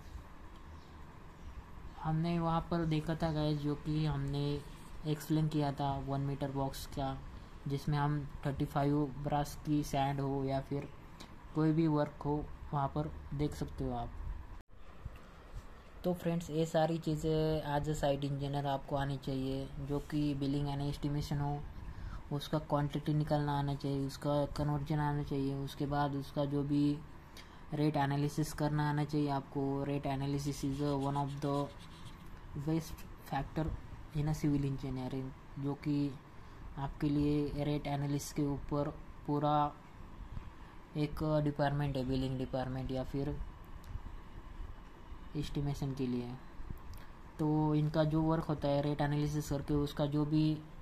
हमने वहाँ पर देखा था गाइस, जो कि हमने एक्सप्लेन किया था 1 मीटर बॉक्स का, जिसमें हम 35 ब्रास की सैंड हो या फिर कोई भी वर्क हो वहाँ पर देख सकते हो आप। तो फ्रेंड्स ये सारी चीज़ें एज ए साइट इंजीनियर आपको आनी चाहिए, जो कि बिलिंग एंड एस्टिमेशन हो, उसका क्वांटिटी निकालना आना चाहिए, उसका कन्वर्जन आना चाहिए, उसके बाद उसका जो भी रेट एनालिसिस करना आना चाहिए आपको। Rate analysis is one of the best factor in a civil engineering, जो कि आपके लिए रेट एनालिसिस के ऊपर पूरा एक डिपार्टमेंट है, बिलिंग डिपार्टमेंट या फिर एस्टिमेशन के लिए। तो इनका जो वर्क होता है रेट एनालिसिस करके, उसका जो भी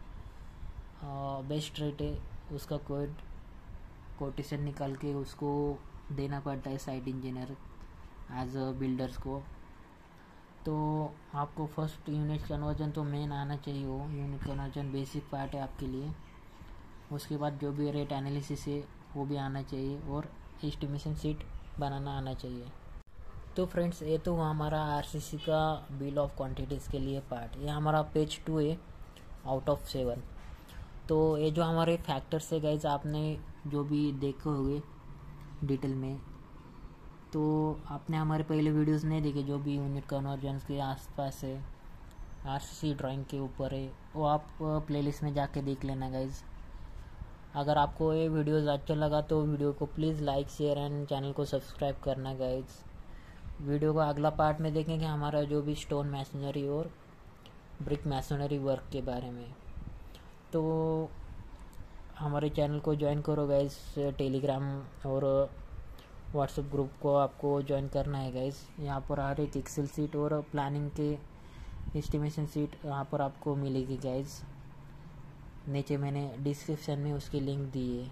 बेस्ट रेट है उसका कोटेशन निकाल के उसको देना पड़ता है site engineer as a builders को। तो आपको फर्स्ट यूनिट कन्वर्जन तो मेन आना चाहिए, वो यूनिट कन्वर्जन बेसिक पार्ट है आपके लिए। उसके बाद जो भी रेट एनालिसिस है वो भी आना चाहिए, और एस्टिमेशन शीट बनाना आना चाहिए। तो फ्रेंड्स ये तो हमारा RCC का बिल ऑफ क्वांटिटीज़ के लिए पार्ट, ये हमारा पेज 2 है आउट ऑफ 7। तो ये जो हमारे फैक्टर्स है गाइज, आपने जो भी देखे होंगे डिटेल में, तो आपने हमारे पहले वीडियोस नहीं देखे, जो भी यूनिट कन्वर्जन के आसपास है, RCC ड्राइंग के ऊपर है, वो आप प्लेलिस्ट में जाके देख लेना गाइज। अगर आपको ये वीडियोस अच्छा लगा तो वीडियो को please like, share and channel को सब्सक्राइब करना गाइज। वीडियो को अगला पार्ट में देखेंगे हमारा जो भी स्टोन मैसनरी और ब्रिक मैसनरी वर्क के बारे में। तो हमारे चैनल को ज्वाइन करो गाइज, टेलीग्राम और व्हाट्सएप ग्रुप को आपको ज्वाइन करना है गाइज। यहाँ पर हर एक एक्सेल सीट और प्लानिंग के एस्टिमेशन सीट यहाँ पर आपको मिलेगी गाइज। नीचे मैंने डिस्क्रिप्शन में उसकी लिंक दी है।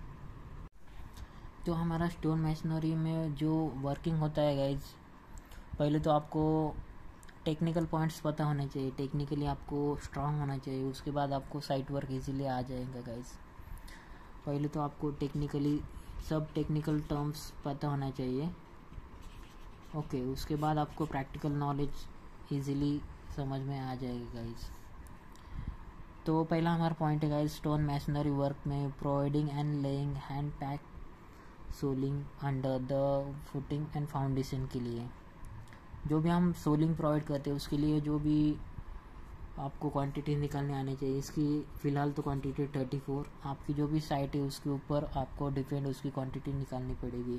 तो हमारा स्टोन मैसनरी में जो वर्किंग होता है गाइज, पहले तो आपको टेक्निकल पॉइंट्स पता होने चाहिए, टेक्निकली आपको स्ट्रांग होना चाहिए, उसके बाद आपको साइट वर्क इजीली आ जाएगा गाइस। पहले तो आपको टेक्निकली सब टेक्निकल टर्म्स पता होना चाहिए। ओके, उसके बाद आपको प्रैक्टिकल नॉलेज इजीली समझ में आ जाएगी गाइस। तो पहला हमारा पॉइंट है गाइस, स्टोन मैसनरी वर्क में providing and laying hand pack soling under the footing and foundation के लिए जो भी हम सोलिंग प्रोवाइड करते हैं उसके लिए जो भी आपको क्वांटिटी निकालने आनी चाहिए। इसकी फ़िलहाल तो क्वांटिटी 34, आपकी जो भी साइट है उसके ऊपर आपको डिपेंड उसकी क्वांटिटी निकालनी पड़ेगी।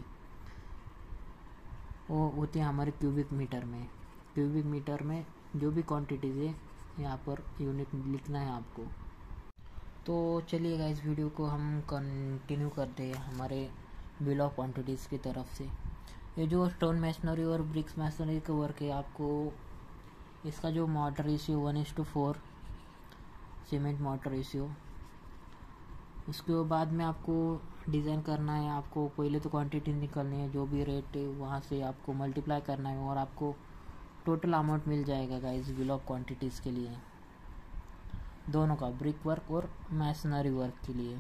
वो होती है हमारे क्यूबिक मीटर में। क्यूबिक मीटर में जो भी क्वांटिटीज़ है यहाँ पर यूनिट लिखना है आपको। तो चलिए गाइस, वीडियो को हम कंटिन्यू करते हैं हमारे बिल ऑफ क्वांटिटीज़ की तरफ से। ये जो स्टोन मैसनरी और ब्रिक्स मैसनरी का वर्क है, आपको इसका जो mortar ratio 1:4 cement mortar ratio, उसके बाद में आपको डिज़ाइन करना है। आपको पहले तो क्वांटिटी निकालनी है, जो भी रेट है वहाँ से आपको मल्टीप्लाई करना है और आपको टोटल अमाउंट मिल जाएगा गाइस बिल ऑफ क्वांटिटीज़ के लिए, दोनों का, ब्रिक वर्क और मैसनरी वर्क के लिए।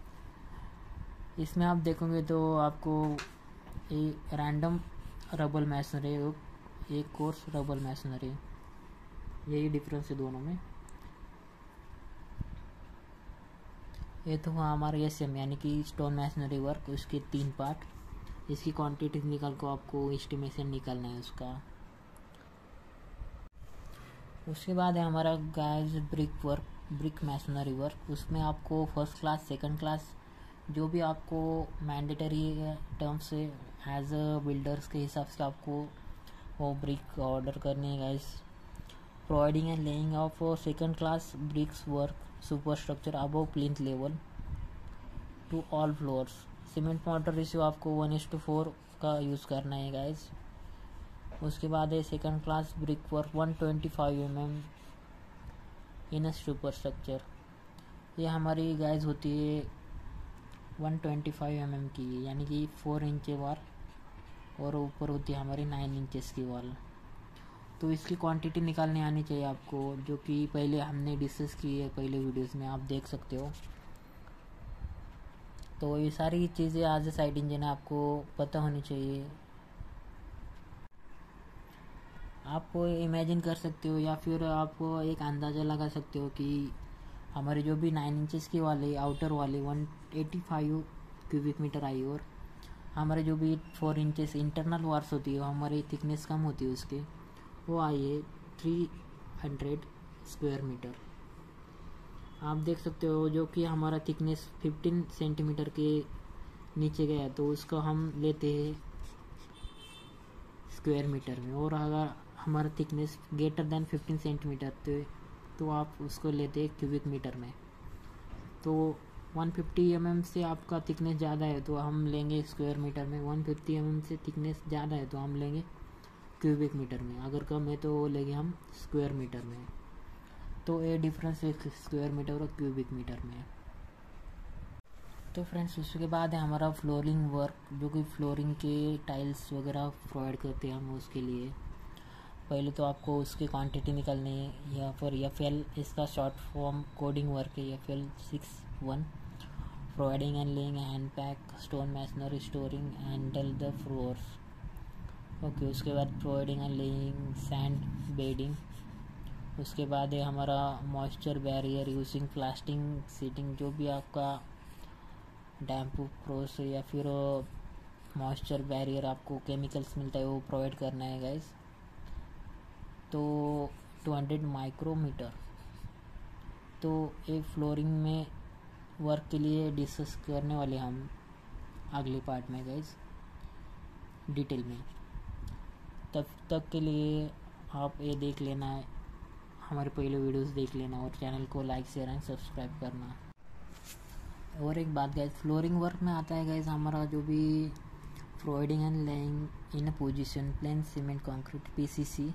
इसमें आप देखोगे तो आपको एक रैंडम रबल मैसनरी, एक कोर्स रबल मैसनरी, यही डिफरेंस है दोनों में। ये तो हुआ हमारा एसएम यानी कि स्टोन मैसनरी वर्क, उसके 3 पार्ट। इसकी क्वांटिटी निकाल को आपको एस्टिमेशन निकालना है उसका। उसके बाद है हमारा guys brick work, brick masonry work. उसमें आपको फर्स्ट क्लास, सेकंड क्लास, जो भी आपको मैंडेटरी टर्म्स है एज अ बिल्डर्स के हिसाब से आपको वो ब्रिक ऑर्डर करनी है guys. Providing and laying of second class bricks work super structure above plinth level to all floors. Cement mortar ratio आपको 1:4 का यूज़ करना है गाइस। उसके बाद है second class brick work 125 mm in a super structure. ये हमारी guys होती है 125 mm की, यानी कि 4 इंच वार, और ऊपर होती है हमारी 9 इंचेस की वॉल। तो इसकी क्वांटिटी निकालने आनी चाहिए आपको, जो कि पहले हमने डिस्कस की है पहले वीडियोस में, आप देख सकते हो। तो ये सारी चीज़ें एज ए साइट इंजीनियर आपको पता होनी चाहिए। आप इमेजिन कर सकते हो या फिर आप एक अंदाज़ा लगा सकते हो कि हमारे जो भी 9 इंचेस की वाले आउटर वाले 185 क्यूबिक मीटर आई, और हमारे जो भी 4 इंचेस इंटरनल वार्स होती है, हमारी थिकनेस कम होती है उसकी, वो आई है 300 स्क्वायर मीटर। आप देख सकते हो जो कि हमारा थिकनेस 15 सेंटीमीटर के नीचे गया तो उसको हम लेते हैं स्क्वायर मीटर में, और अगर हमारा थिकनेस ग्रेटर देन 15 सेंटीमीटर तो आप उसको लेते हैं क्यूबिक मीटर में। तो 150 mm से आपका थिकनेस ज़्यादा है तो हम लेंगे स्क्वायर मीटर में, 150 mm से थिकनेस ज़्यादा है तो हम लेंगे क्यूबिक मीटर में, अगर कम है तो लेंगे हम स्क्वायर मीटर में। तो ये डिफरेंस है स्क्वायर मीटर और क्यूबिक मीटर में। तो फ्रेंड्स, उसके बाद है हमारा फ्लोरिंग वर्क, जो कि फ्लोरिंग के टाइल्स वगैरह प्रोवाइड करते हैं हम उसके लिए। पहले तो आपको उसकी क्वांटिटी निकालनी है। या फिर FL इसका शॉर्ट फॉर्म कोडिंग वर्क है, FL61, providing and laying hand pack stone masonry storing handle the floors. Okay, उसके बाद providing and laying sand bedding. उसके बाद है हमारा moisture barrier using plastic sheeting, जो भी आपका डैम्प प्रोस या फिर मॉइस्चर बैरियर आपको केमिकल्स मिलता है वो प्रोवाइड करना है गाइस। तो 200 माइक्रोमीटर। तो एक फ्लोरिंग में वर्क के लिए डिस्कस करने वाले हम अगले पार्ट में गाइस डिटेल में। तब तक के लिए आप ये देख लेना, हमारे पहले वीडियोस देख लेना और चैनल को लाइक शेयर एंड सब्सक्राइब करना। और एक बात गाइस, फ्लोरिंग वर्क में आता है गाइस हमारा जो भी providing and laying in a position plain cement concrete PCC,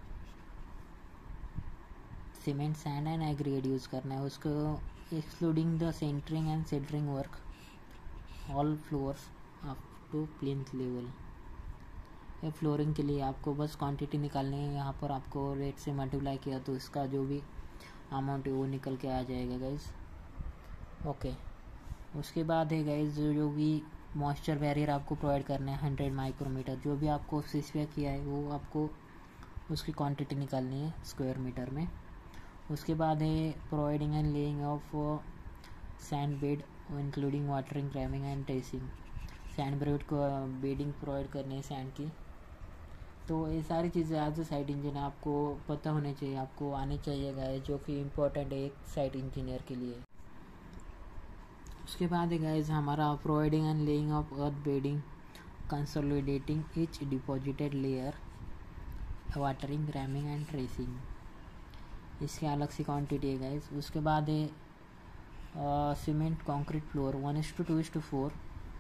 cement sand and aggregate use करना है उसको, excluding the centering and centering work all floors up to plinth level. ये फ्लोरिंग के लिए आपको बस क्वांटिटी निकालनी है। यहाँ पर आपको रेट से मल्टीप्लाई किया तो इसका जो भी अमाउंट है वो निकल के आ जाएगा गाइज। ओके, उसके बाद है गाइज जो भी मॉइस्चर बैरियर आपको प्रोवाइड करना है 100 माइक्रोमीटर, जो भी आपको स्पेसिफाई किया है वो आपको उसकी क्वांटिटी निकालनी है स्क्वायर मीटर में। उसके बाद है providing and laying of sand bed including watering, cramming and tracing. Sand bed को बेडिंग प्रोवाइड करनी है सैंड की। तो ये सारी चीज़ें एज अ साइट इंजीनियर आपको पता होने चाहिए, आपको आनी चाहिए गाइस, जो कि इम्पोर्टेंट है एक साइट इंजीनियर के लिए। उसके बाद है गाइस हमारा providing and laying of earth bedding, consolidating each deposited layer, watering, ramming and tracing. इसके अलग सी क्वांटिटी है गाइस। उसके बाद है cement concrete floor 1:2:4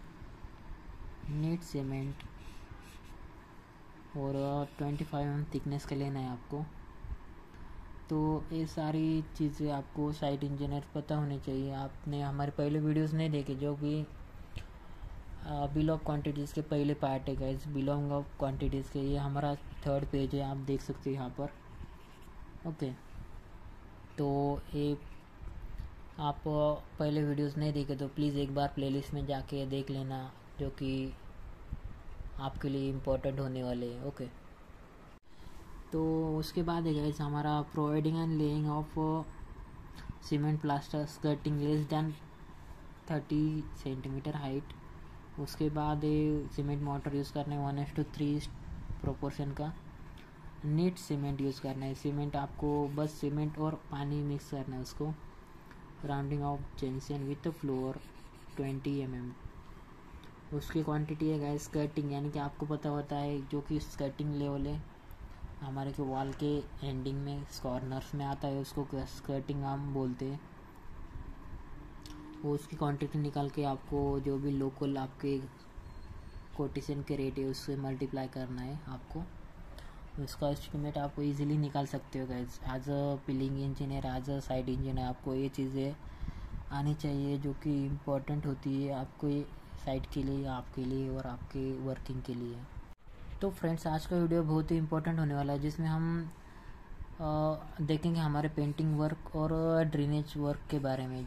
neat cement और 25 mm थिकनेस का लेना है आपको। तो ये सारी चीज़ें आपको साइट इंजीनियर पता होनी चाहिए। आपने हमारे पहले वीडियोस नहीं देखे जो भी बिल ऑफ क्वांटिटीज़ के पहले पार्ट है गाइस, बिलोंग ऑफ क्वांटिटीज़ के, ये हमारा 3rd पेज है, आप देख सकते हैं यहाँ पर। ओके, तो ये आप पहले वीडियोस नहीं देखे तो प्लीज़ एक बार प्लेलिस्ट में जाके देख लेना, जो कि आपके लिए इम्पोर्टेंट होने वाले हैं। ओके, तो उसके बाद है गाइस हमारा providing and laying of cement plaster skirting less than 30 centimetre height. उसके बाद सीमेंट मोटर यूज़ करना है 1:3 प्रोपोर्शन का। नीट सीमेंट यूज़ करना है, सीमेंट आपको बस सीमेंट और पानी मिक्स करना है उसको। Rounding off junction with floor 20 mm। उसकी क्वांटिटी है गाइस स्कर्टिंग, यानी कि आपको पता होता है जो कि स्कर्टिंग लेवल है हमारे के वॉल के एंडिंग में कॉर्नर्स में आता है, उसको स्कर्टिंग हम बोलते हैं। वो उसकी क्वांटिटी निकाल के आपको जो भी लोकल आपके कोटेशन के रेट है उससे मल्टीप्लाई करना है आपको। उसका एस्टिमेट आपको इजीली निकाल सकते हो guys. As a billing engineer, as a site engineer आपको ये चीज़ें आनी चाहिए जो कि इम्पोर्टेंट होती है आपको ये साइट के लिए, आपके लिए और आपके वर्किंग के लिए। तो फ्रेंड्स, आज का वीडियो बहुत ही इम्पोर्टेंट होने वाला है, जिसमें हम देखेंगे हमारे पेंटिंग वर्क और ड्रेनेज वर्क के बारे में।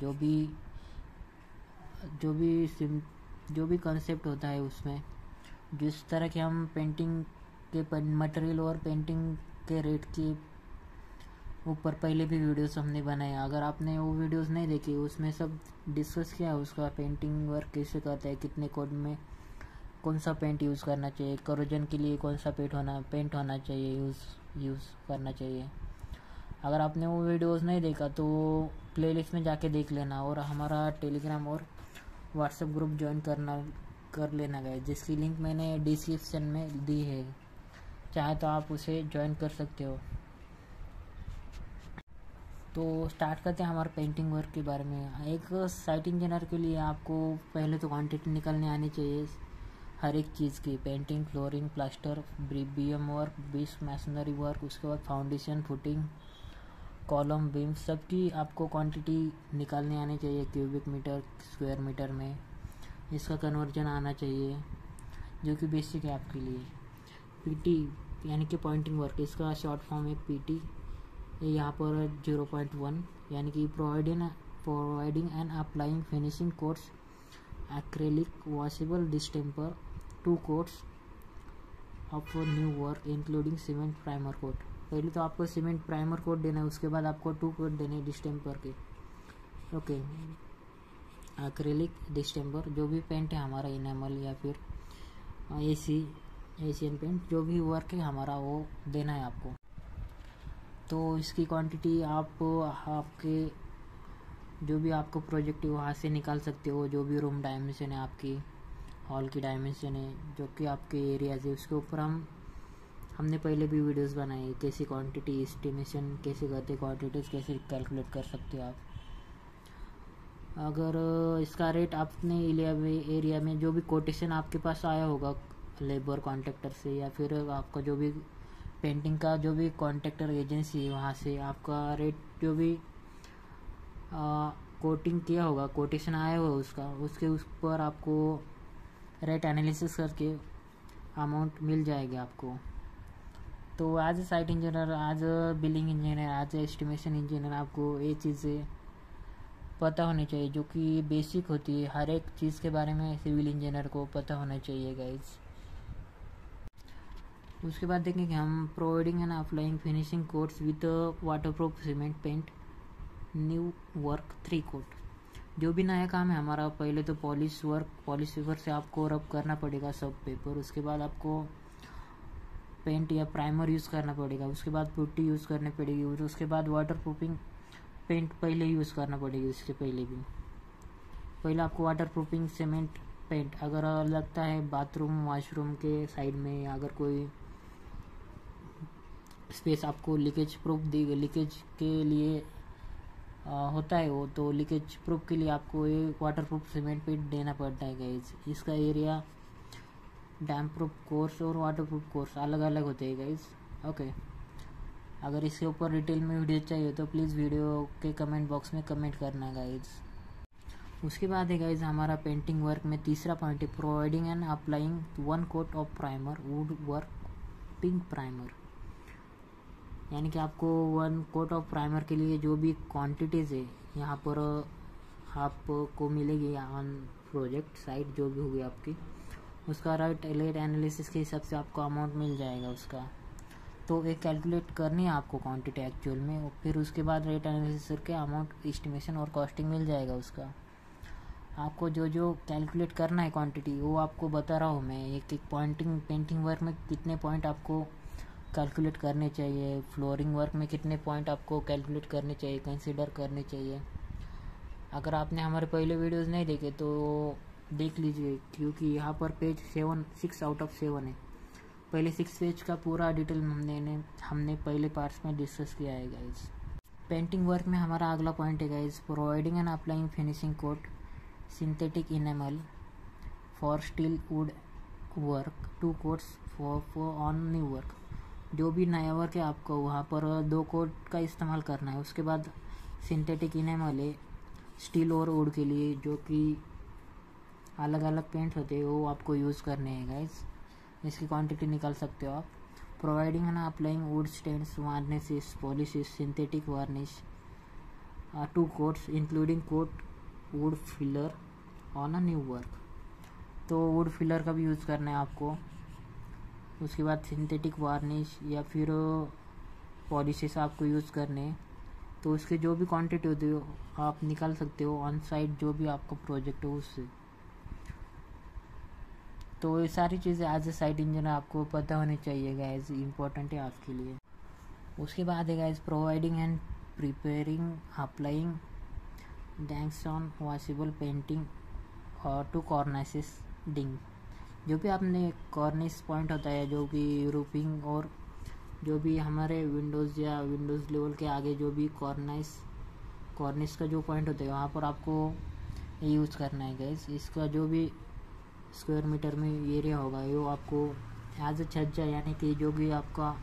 जो भी कंसेप्ट होता है उसमें, जिस तरह के हम पेंटिंग के मटेरियल और पेंटिंग के रेट के ऊपर पहले भी वीडियोस हमने बनाए। अगर आपने वो वीडियोस नहीं देखी, उसमें सब डिस्कस किया उसका पेंटिंग वर्क कैसे करता है, कितने कोड में कौन सा पेंट यूज़ करना चाहिए, करोजन के लिए कौन सा पेंट होना चाहिए, यूज़ करना चाहिए। अगर आपने वो वीडियोस नहीं देखा तो प्लेलिस्ट में जाके देख लेना, और हमारा टेलीग्राम और व्हाट्सएप ग्रुप ज्वाइन कर लेना गाइस, जिसकी लिंक मैंने डिस्क्रिप्शन में दी है, चाहे तो आप उसे ज्वाइन कर सकते हो। तो स्टार्ट करते हैं हमारे पेंटिंग वर्क के बारे में। एक साइट इंजीनियर के लिए आपको पहले तो क्वांटिटी निकालने आनी चाहिए हर एक चीज़ की, painting, flooring, plaster, BM work, बीस मैसनरी वर्क, उसके बाद फाउंडेशन, फुटिंग, कॉलम, बीम, सबकी आपको क्वांटिटी निकालने आनी चाहिए क्यूबिक मीटर, स्क्वायर मीटर में। इसका कन्वर्जन आना चाहिए जो कि बेसिक है आपके लिए। पीटी यानी कि पॉइंटिंग वर्क, इसका शॉर्ट फॉर्म है पीटी। यहाँ पर 0.1 यानी कि providing and applying finishing coats, acrylic, washable, distemper, 2 coats of new work including cement primer coat. पहले तो आपको सीमेंट प्राइमर कोट देना है, उसके बाद आपको 2 कोट देने हैं डिस्टेम्पर के। ओके, एक्रेलिक, डिस्टेम्पर, जो भी पेंट है हमारा इनेमल या फिर एशियन पेंट, जो भी वर्क है हमारा वो देना है आपको। तो इसकी क्वांटिटी आप आपके जो भी आपको प्रोजेक्ट है वहाँ से निकाल सकते हो। जो भी रूम डायमेंशन है, आपकी हॉल की डायमेंशन है, जो कि आपके एरियाज है, उसके ऊपर हमने पहले भी वीडियोस बनाए कैसे क्वांटिटी एस्टिमेशन कैसे करते, क्वांटिटीज़ कैसे कैलकुलेट कर सकते हो आप। अगर इसका रेट आपने एरिया में जो भी कोटेशन आपके पास आया होगा लेबर कॉन्ट्रैक्टर से, या फिर आपका जो भी पेंटिंग का जो भी कॉन्ट्रैक्टर एजेंसी है वहाँ से आपका रेट जो भी कोटिंग किया होगा, कोटेशन आया होगा उसका, उसके ऊपर आपको रेट एनालिसिस करके अमाउंट मिल जाएगी आपको। तो as a site engineer, as a billing engineer, as a estimation engineer आपको ये चीज़ें पता होनी चाहिए जो कि बेसिक होती है। हर एक चीज़ के बारे में सिविल इंजीनियर को पता होना चाहिए गाइज। उसके बाद देखेंगे हम providing and applying finishing coats with waterproof cement paint new work 3 coat. जो भी नया काम है हमारा, पहले तो पॉलिश पेपर से आपको रब करना पड़ेगा सब पेपर। उसके बाद आपको पेंट या प्राइमर यूज़ करना पड़ेगा। उसके बाद पुट्टी यूज़ करनी पड़ेगी। और उसके बाद वाटर प्रूफिंग पेंट पहले यूज़ करना पड़ेगी। उससे पहले आपको वाटर प्रूफिंग सीमेंट पेंट अगर लगता है बाथरूम वॉशरूम के साइड में, अगर कोई स्पेस आपको लीकेज प्रूफ दी गई, लीकेज के लिए होता है वो, तो लीकेज प्रूफ के लिए आपको ये वाटर प्रूफ सीमेंट पेंट देना पड़ता है गाइज। इसका एरिया डैम प्रूफ कोर्स और वाटर प्रूफ कोर्स अलग अलग होते हैं गाइज। ओके, अगर इसके ऊपर डिटेल में वीडियो चाहिए तो प्लीज़ वीडियो के कमेंट बॉक्स में कमेंट करना गाइज। उसके बाद है गाइज हमारा पेंटिंग वर्क में तीसरा पॉइंट है providing and applying 1 coat of primer wood work pink primer. यानी कि आपको 1 कोट ऑफ प्राइमर के लिए जो भी क्वांटिटीज़ है यहाँ पर आपको मिलेगी ऑन प्रोजेक्ट साइट, जो भी होगी आपकी, उसका रेट एनालिसिस के हिसाब से आपको अमाउंट मिल जाएगा उसका। तो एक कैलकुलेट करनी है आपको क्वांटिटी एक्चुअल में, और फिर उसके बाद रेट एनालिसिस करके अमाउंट एस्टिमेशन और कॉस्टिंग मिल जाएगा उसका। आपको जो जो कैलकुलेट करना है क्वांटिटी वो आपको बता रहा हूँ मैं। एक पेंटिंग वर्क में कितने पॉइंट आपको कैलकुलेट करने चाहिए, फ्लोरिंग वर्क में कितने पॉइंट आपको कैलकुलेट करने चाहिए, कंसीडर करने चाहिए। अगर आपने हमारे पहले वीडियोस नहीं देखे तो देख लीजिए, क्योंकि यहाँ पर पेज 6 आउट ऑफ 7 है। पहले 6 पेज का पूरा डिटेल हमने पहले पार्ट्स में डिस्कस किया है गाइज। पेंटिंग वर्क में हमारा अगला पॉइंट है guys providing and applying finishing coat synthetic enamel for steel wood work 2 coats for on new work. जो भी नया वर्क है आपको वहाँ पर 2 कोट का इस्तेमाल करना है। उसके बाद सिंथेटिक इनेमल है स्टील और वुड के लिए, जो कि अलग अलग पेंट होते हैं वो आपको यूज़ करने हैं गाइज। इसकी क्वांटिटी निकाल सकते हो आप। Providing and applying wood stains varnishes polishes synthetic varnish 2 coats including coat wood filler on a new work. तो वुड फिलर का भी यूज़ करना है आपको। उसके बाद सिंथेटिक वार्निश या फिर पॉलिशेस आपको यूज़ करने हैं। तो उसके जो भी क्वांटिटी होती है आप निकाल सकते हो ऑन साइट, जो भी आपका प्रोजेक्ट हो उससे। तो ये सारी चीज़ें एज ए साइट इंजीनियर आपको पता होनी चाहिए गाइज, इम्पोर्टेंट है आपके लिए। उसके बाद है guys providing and preparing applying डैंक्स ऑन वॉशेबल पेंटिंग और 2 कॉर्निसेस डिंग। जो भी आपने कॉर्निस पॉइंट होता है, जो भी रूफिंग और जो भी हमारे विंडोज़ या विंडोज़ लेवल के आगे जो भी कॉर्निस का जो पॉइंट होता है वहाँ पर आपको ये यूज़ करना है गाइज। इसका जो भी स्क्वायर मीटर में एरिया होगा वो आपको एज ए छज्जा, यानी कि जो भी आपका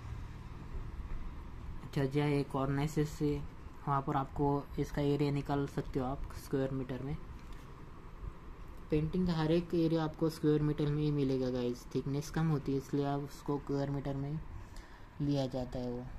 छज्जा है कॉर्निसेस से, वहाँ पर आपको इसका एरिया निकाल सकते हो आप स्क्वायर मीटर में। पेंटिंग का हर एक एरिया आपको स्क्वायर मीटर में ही मिलेगा गाइज। थिकनेस कम होती है इसलिए आप उसको स्क्वायर मीटर में लिया जाता है वो।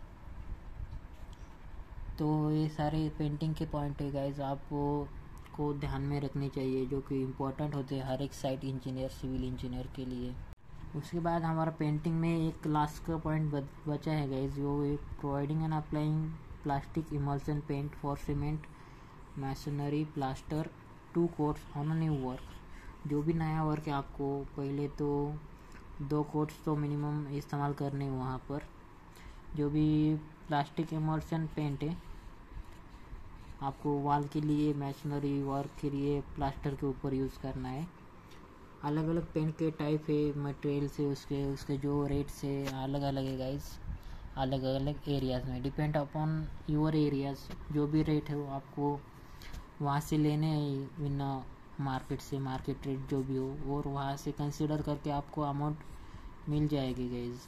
तो ये सारे पेंटिंग के पॉइंट है गाइज, आपको ध्यान में रखने चाहिए, जो कि इम्पोर्टेंट होते हैं हर एक साइट इंजीनियर सिविल इंजीनियर के लिए। उसके बाद हमारा पेंटिंग में एक लास्ट का पॉइंट बचा है गाइज, वो एक providing and applying plastic emulsion paint for cement masonry plaster 2 coats on a new work. जो भी नया वर्क है आपको पहले तो 2 कोट्स तो मिनिमम इस्तेमाल करने वहाँ पर। जो भी प्लास्टिक इमल्सन पेंट है आपको वॉल के लिए, मैसनरी वर्क के लिए प्लास्टर के ऊपर यूज़ करना है। अलग अलग पेंट के टाइप है, मटेरियल से उसके जो रेट्स है अलग अलग है गाइस, अलग अलग एरियाज़ में डिपेंड अपॉन योर एरियाज़। जो भी रेट है वो आपको वहाँ से लेने हैं इन मार्केट से, मार्केट रेट जो भी हो, और वहाँ से कंसिडर करके आपको अमाउंट मिल जाएगी गाइस।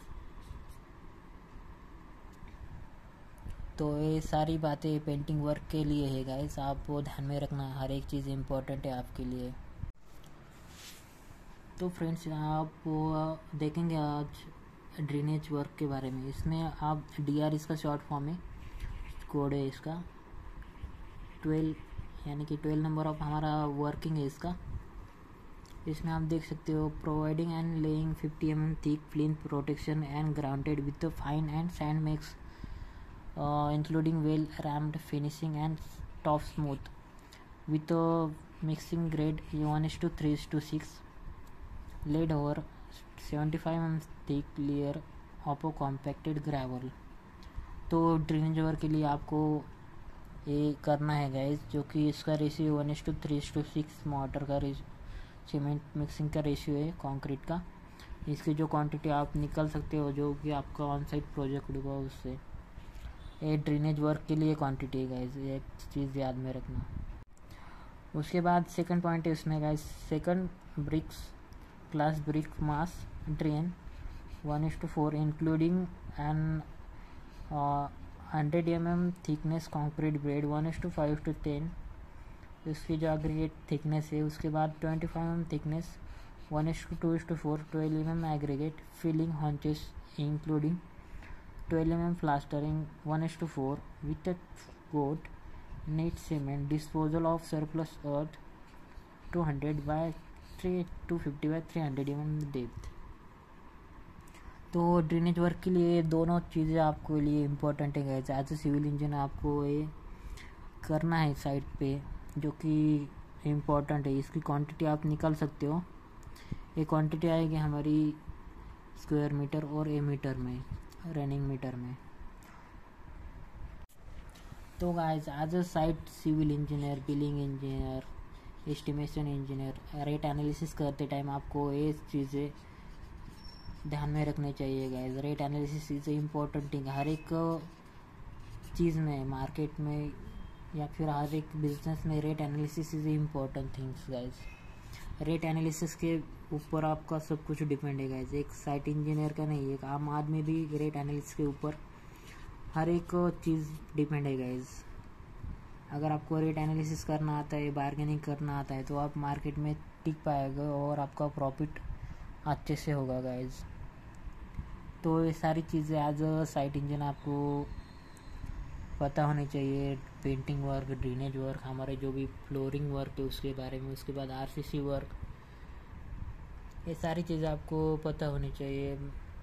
तो ये सारी बातें पेंटिंग वर्क के लिए है गाइस, आपको ध्यान में रखना, हर एक चीज़ इम्पोर्टेंट है आपके लिए। तो फ्रेंड्स आप देखेंगे आज ड्रेनेज वर्क के बारे में। इसमें आप DR इसका शॉर्ट फॉर्म है, कोड है इसका 12, यानी कि 12 नंबर ऑफ हमारा वर्किंग है इसका। इसमें आप देख सकते हो providing and laying 50 mm thick plinth protection and grounded with fine and sand mix including well rammed finishing and top smooth with a mixing grade 1:3:6 laid over 75 mm thick layer of a compacted gravel। तो drainage work के लिए आपको ये करना है guys, जो कि इसका रेशियो 1:3:6 मोटर का सीमेंट मिक्सिंग का रेशियो है कंक्रीट का। इसकी जो क्वांटिटी आप निकल सकते हो जो कि आपका ऑन साइट प्रोजेक्ट होगा उससे, ये ड्रेनेज वर्क के लिए क्वांटिटी है गाइस, ये एक चीज़ याद में रखना। उसके बाद सेकंड पॉइंट है इसमें guys, second bricks class brick mass drain 1:4 including an 100 mm thickness concrete bed 1:5:10। इसकी जो एग्रीगेट थिकनेस है। उसके बाद 25 mm thickness 1:2:4 12 mm aggregate filling haunches including 12 mm plastering 1:4 with coat neat cement disposal of surplus earth 200 by 250 by 300 mm depth। तो drainage work के लिए दोनों चीज़ें आपको लिए इम्पोर्टेंट है। एज ए सिविल इंजीनियर आपको ये करना है साइट पे, जो कि इम्पोर्टेंट है। इसकी क्वांटिटी आप निकाल सकते हो। ये क्वांटिटी आएगी हमारी स्क्वायर मीटर और ए मीटर में, रनिंग मीटर में। तो guys as a site civil engineer, billing engineer, estimation engineer, rate analysis करते टाइम आपको ये चीज़ें ध्यान में रखनी चाहिए guys. Rate analysis is important thing हर एक चीज़ में, मार्केट में या फिर हर एक बिजनेस में rate analysis is important things guys. Rate analysis के ऊपर आपका सब कुछ डिपेंड है गाइस। एक साइट इंजीनियर का नहीं, एक आम आदमी भी रेट एनालिसिस के ऊपर हर एक चीज़ डिपेंड है गाइज। अगर आपको रेट एनालिसिस करना आता है, बार्गेनिंग करना आता है, तो आप मार्केट में टिक पाएगा और आपका प्रॉफिट अच्छे से होगा गाइज। तो ये सारी चीज़ें एज अ साइट इंजीनियर आपको पता होनी चाहिए। पेंटिंग वर्क, ड्रेनेज वर्क, हमारे जो भी फ्लोरिंग वर्क है उसके बारे में, उसके बाद RCC वर्क, ये सारी चीज़ें आपको पता होनी चाहिए।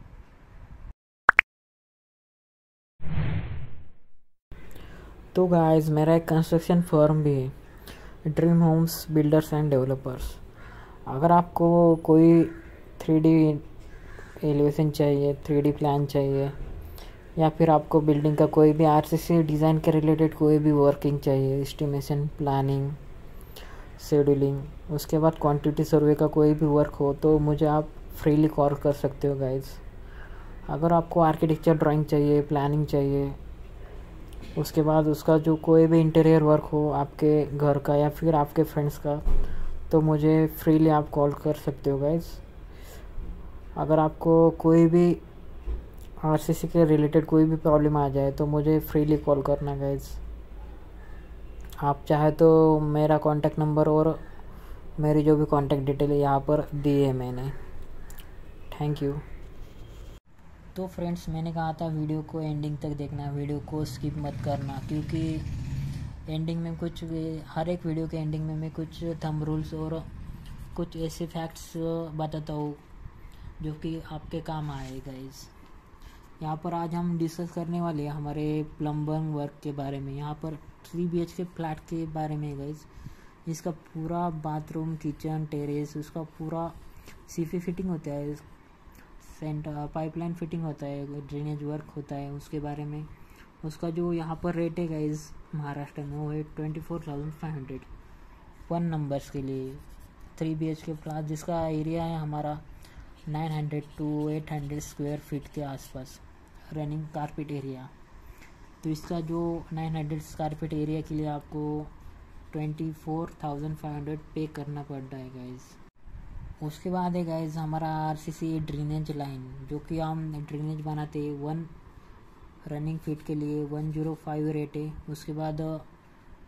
तो गाइस मेरा एक कंस्ट्रक्शन फर्म भी है, dream homes builders and developers. अगर आपको कोई 3D एलिवेशन चाहिए, 3D प्लान चाहिए, या फिर आपको बिल्डिंग का कोई भी RCC डिज़ाइन के रिलेटेड कोई भी वर्किंग चाहिए, एस्टिमेशन, प्लानिंग, शेड्यूलिंग, उसके बाद क्वांटिटी सर्वे का कोई भी वर्क हो, तो मुझे आप फ्रीली कॉल कर सकते हो गाइस। अगर आपको आर्किटेक्चर ड्राइंग चाहिए, प्लानिंग चाहिए, उसके बाद उसका जो कोई भी इंटीरियर वर्क हो आपके घर का या फिर आपके फ्रेंड्स का, तो मुझे फ्रीली आप कॉल कर सकते हो गाइस। अगर आपको कोई भी RCC के रिलेटेड कोई भी प्रॉब्लम आ जाए तो मुझे फ्रीली कॉल करना गाइस। आप चाहे तो मेरा कॉन्टैक्ट नंबर और मेरी जो भी कॉन्टैक्ट डिटेल है यहाँ पर दी है मैंने। Thank you. तो फ्रेंड्स मैंने कहा था वीडियो को एंडिंग तक देखना, वीडियो को स्किप मत करना, क्योंकि एंडिंग में कुछ, हर एक वीडियो के एंडिंग में मैं कुछ थंब रूल्स और कुछ ऐसे फैक्ट्स बताता हूँ जो कि आपके काम आए गाइस। यहाँ पर आज हम डिस्कस करने वाले हैं हमारे प्लम्बिंग वर्क के बारे में। यहाँ पर 3 BHK फ्लैट के बारे में गाइस। इसका पूरा बाथरूम, किचन, टेरेस, उसका पूरा CP फिटिंग होता है, पाइपलाइन फिटिंग होता है, ड्रेनेज वर्क होता है, उसके बारे में। उसका जो यहाँ पर रेट है गाइस महाराष्ट्र में, वो है 24,500 1 नंबर्स के लिए 3 BHK फ्लैट, जिसका एरिया है हमारा 900 to 800 स्क्वायर फीट के आसपास, रनिंग कारपेट एरिया। तो इसका जो 900 स्क्वायर फीट एरिया के लिए आपको 24,500 पे करना पड़ता है गाइस। उसके बाद है गाइस हमारा RCC ड्रेनेज लाइन, जो कि हम ड्रेनेज बनाते हैं 1 रनिंग फीट के लिए 105 रेट है। उसके बाद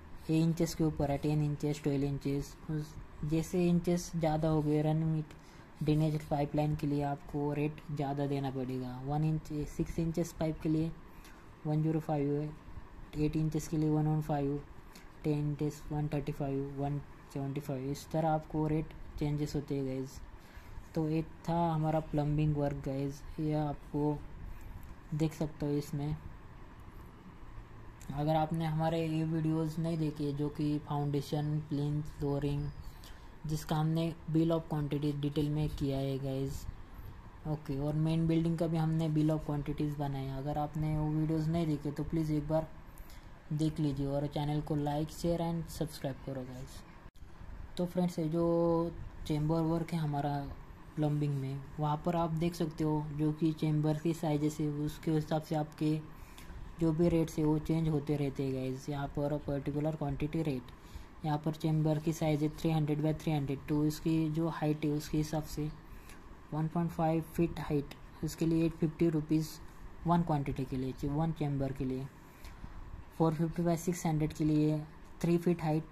इंचेस के ऊपर है, 10 इंचेस, 12 इंचेस। जैसे इंचेस ज़्यादा हो गए, ड्रेनेज पाइपलाइन के लिए आपको रेट ज़्यादा देना पड़ेगा। 6 इंचेस पाइप के लिए 105 है, 8 इंचेस के लिए 115, 10 इंचेस 135, 175, इस तरह आपको रेट चेंजेस होते हैं गाइज। तो एक था हमारा प्लम्बिंग वर्क गाइज, यह आपको देख सकते हो इसमें। अगर आपने हमारे ये वीडियोस नहीं देखे जो कि फाउंडेशन, प्लिंथ, फ्लोरिंग, जिसका हमने बिल ऑफ क्वांटिटीज डिटेल में किया है गाइज, ओके, और मेन बिल्डिंग का भी हमने बिल ऑफ क्वांटिटीज़ बनाया। अगर आपने वो वीडियोस नहीं देखे तो प्लीज़ एक बार देख लीजिए और चैनल को लाइक, शेयर एंड सब्सक्राइब करो गाइज। तो फ्रेंड्स, ये जो चेम्बर वर्क है हमारा प्लम्बिंग में, वहाँ पर आप देख सकते हो जो कि चेम्बर की साइजेस है उसके हिसाब से आपके जो भी रेट्स है वो चेंज होते रहते हैं गाइज। यहाँ पर पर्टिकुलर क्वांटिटी रेट, यहाँ पर चेम्बर की साइज है 300 बाई 300, तो इसकी जो हाइट है उसके हिसाब से 1.5 फीट हाइट, उसके लिए 850 रुपीज़ वन क्वांटिटी के लिए, वन चेम्बर के लिए। 450 बाई 600 के लिए 3 फीट हाइट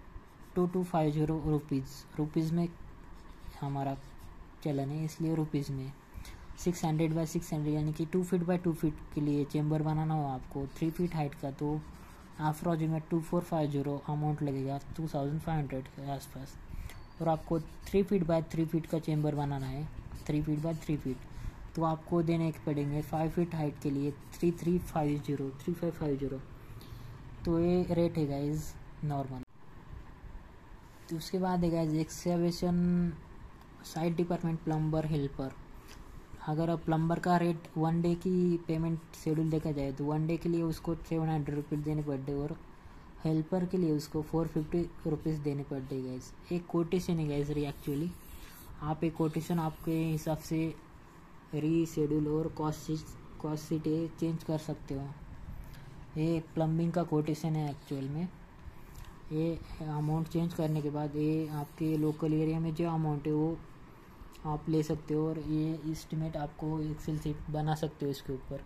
2250 रुपीज़ में हमारा चलन है, इसलिए रुपीज़ में। 600 बाई 600 यानी कि 2 फीट बाई 2 फीट के लिए चेम्बर बनाना हो आपको 3 फीट हाइट का, तो अप्रॉक्सीमेट 2450 अमाउंट लगेगा, 2500 के आसपास। और आपको 3 फीट बाय 3 फीट का चेम्बर बनाना है, 3 फीट बाय 3 फीट, तो आपको देने पड़ेंगे 5 फीट हाइट के लिए 3550। तो ये रेट है गाइज नॉर्मल। तो उसके बाद है guys excavation site department plumber helper. अगर प्लम्बर का रेट 1 डे की पेमेंट शेड्यूल देखा जाए तो 1 डे के लिए उसको 700 रुपीज़ देने पड़ते, और हेल्पर के लिए उसको 450 रुपीज़ देने पड़ते गाइज। एक कोटेशन है गाइज एक्चुअली, आप एक कोटेशन आपके हिसाब से रीशेड्यूल और कॉस्ट शीट चेंज कर सकते हो। ये प्लम्बिंग का कोटेशन है एक्चुअल में। ये अमाउंट चेंज करने के बाद ये आपके लोकल एरिया में जो अमाउंट है वो आप ले सकते हो, और ये एस्टिमेट आपको एक्सेल शीट बना सकते हो इसके ऊपर।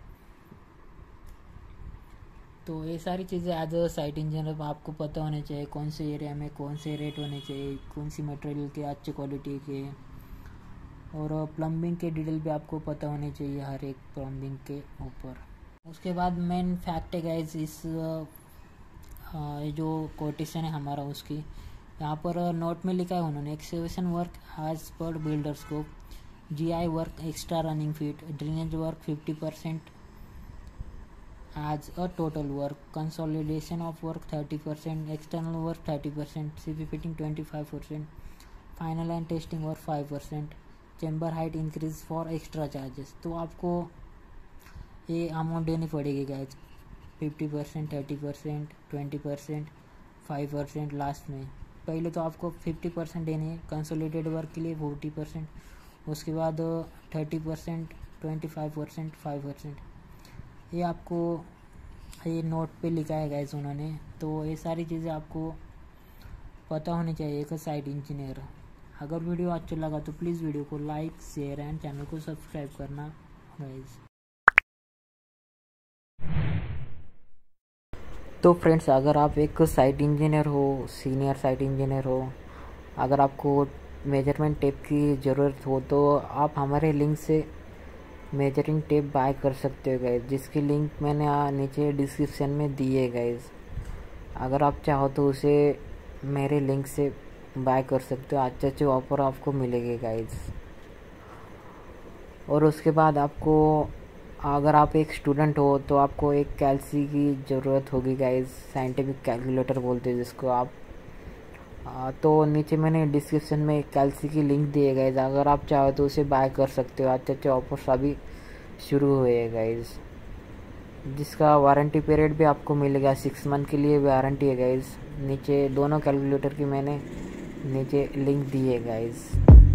तो ये सारी चीज़ें एज अ साइट इंजीनियर आपको पता होने चाहिए, कौन से एरिया में कौन से रेट होने चाहिए, कौन सी मटेरियल के अच्छे क्वालिटी के, और प्लम्बिंग के डिटेल भी आपको पता होने चाहिए हर एक प्लम्बिंग के ऊपर। उसके बाद मेन फैक्ट है गाइज इस जो कोटेशन है हमारा उसकी, यहाँ पर नोट में लिखा है उन्होंने, excavation work as per builder scope, GI work extra running feet, drainage work 50% as a total work, consolidation of work 30%, external work 30%, CP fitting 25%, final and testing work 5%, chamber height increase for extra charges. तो आपको ये amount देनी पड़ेगी guys, 50%, 30%, 20%, 5% last में। पहले तो आपको 50% देने हैं कंसोलिडेटेड वर्क के लिए, 40%, उसके बाद 30%, 25%, 5%। ये आपको ये नोट पे लिखा है गाइस उन्होंने। तो ये सारी चीज़ें आपको पता होनी चाहिए एक साइट इंजीनियर। अगर वीडियो अच्छा लगा तो प्लीज़ वीडियो को लाइक, शेयर एंड चैनल को सब्सक्राइब करना गाइस। तो फ्रेंड्स, अगर आप एक साइट इंजीनियर हो, सीनियर साइट इंजीनियर हो, अगर आपको मेजरमेंट टेप की ज़रूरत हो तो आप हमारे लिंक से मेजरिंग टेप बाय कर सकते हो गाइस, जिसकी लिंक मैंने नीचे डिस्क्रिप्शन में दी है गाइस। अगर आप चाहो तो उसे मेरे लिंक से बाय कर सकते हो, अच्छे अच्छे ऑफर आपको मिलेंगे गाइस। और उसके बाद आपको, अगर आप एक स्टूडेंट हो तो आपको एक कैल्सी की ज़रूरत होगी गाइस, साइंटिफिक कैलकुलेटर बोलते हैं जिसको आप। तो नीचे मैंने डिस्क्रिप्शन में कैल्सी की लिंक दी है गाइस, अगर आप चाहो तो उसे बाय कर सकते हो। अच्छे अच्छे ऑफर्स अभी शुरू हुए हैं गाइस, जिसका वारंटी पीरियड भी आपको मिलेगा, 6 मंथ के लिए वारंटी है गाइस। नीचे दोनों कैलकुलेटर की मैंने नीचे लिंक दी है गाइस।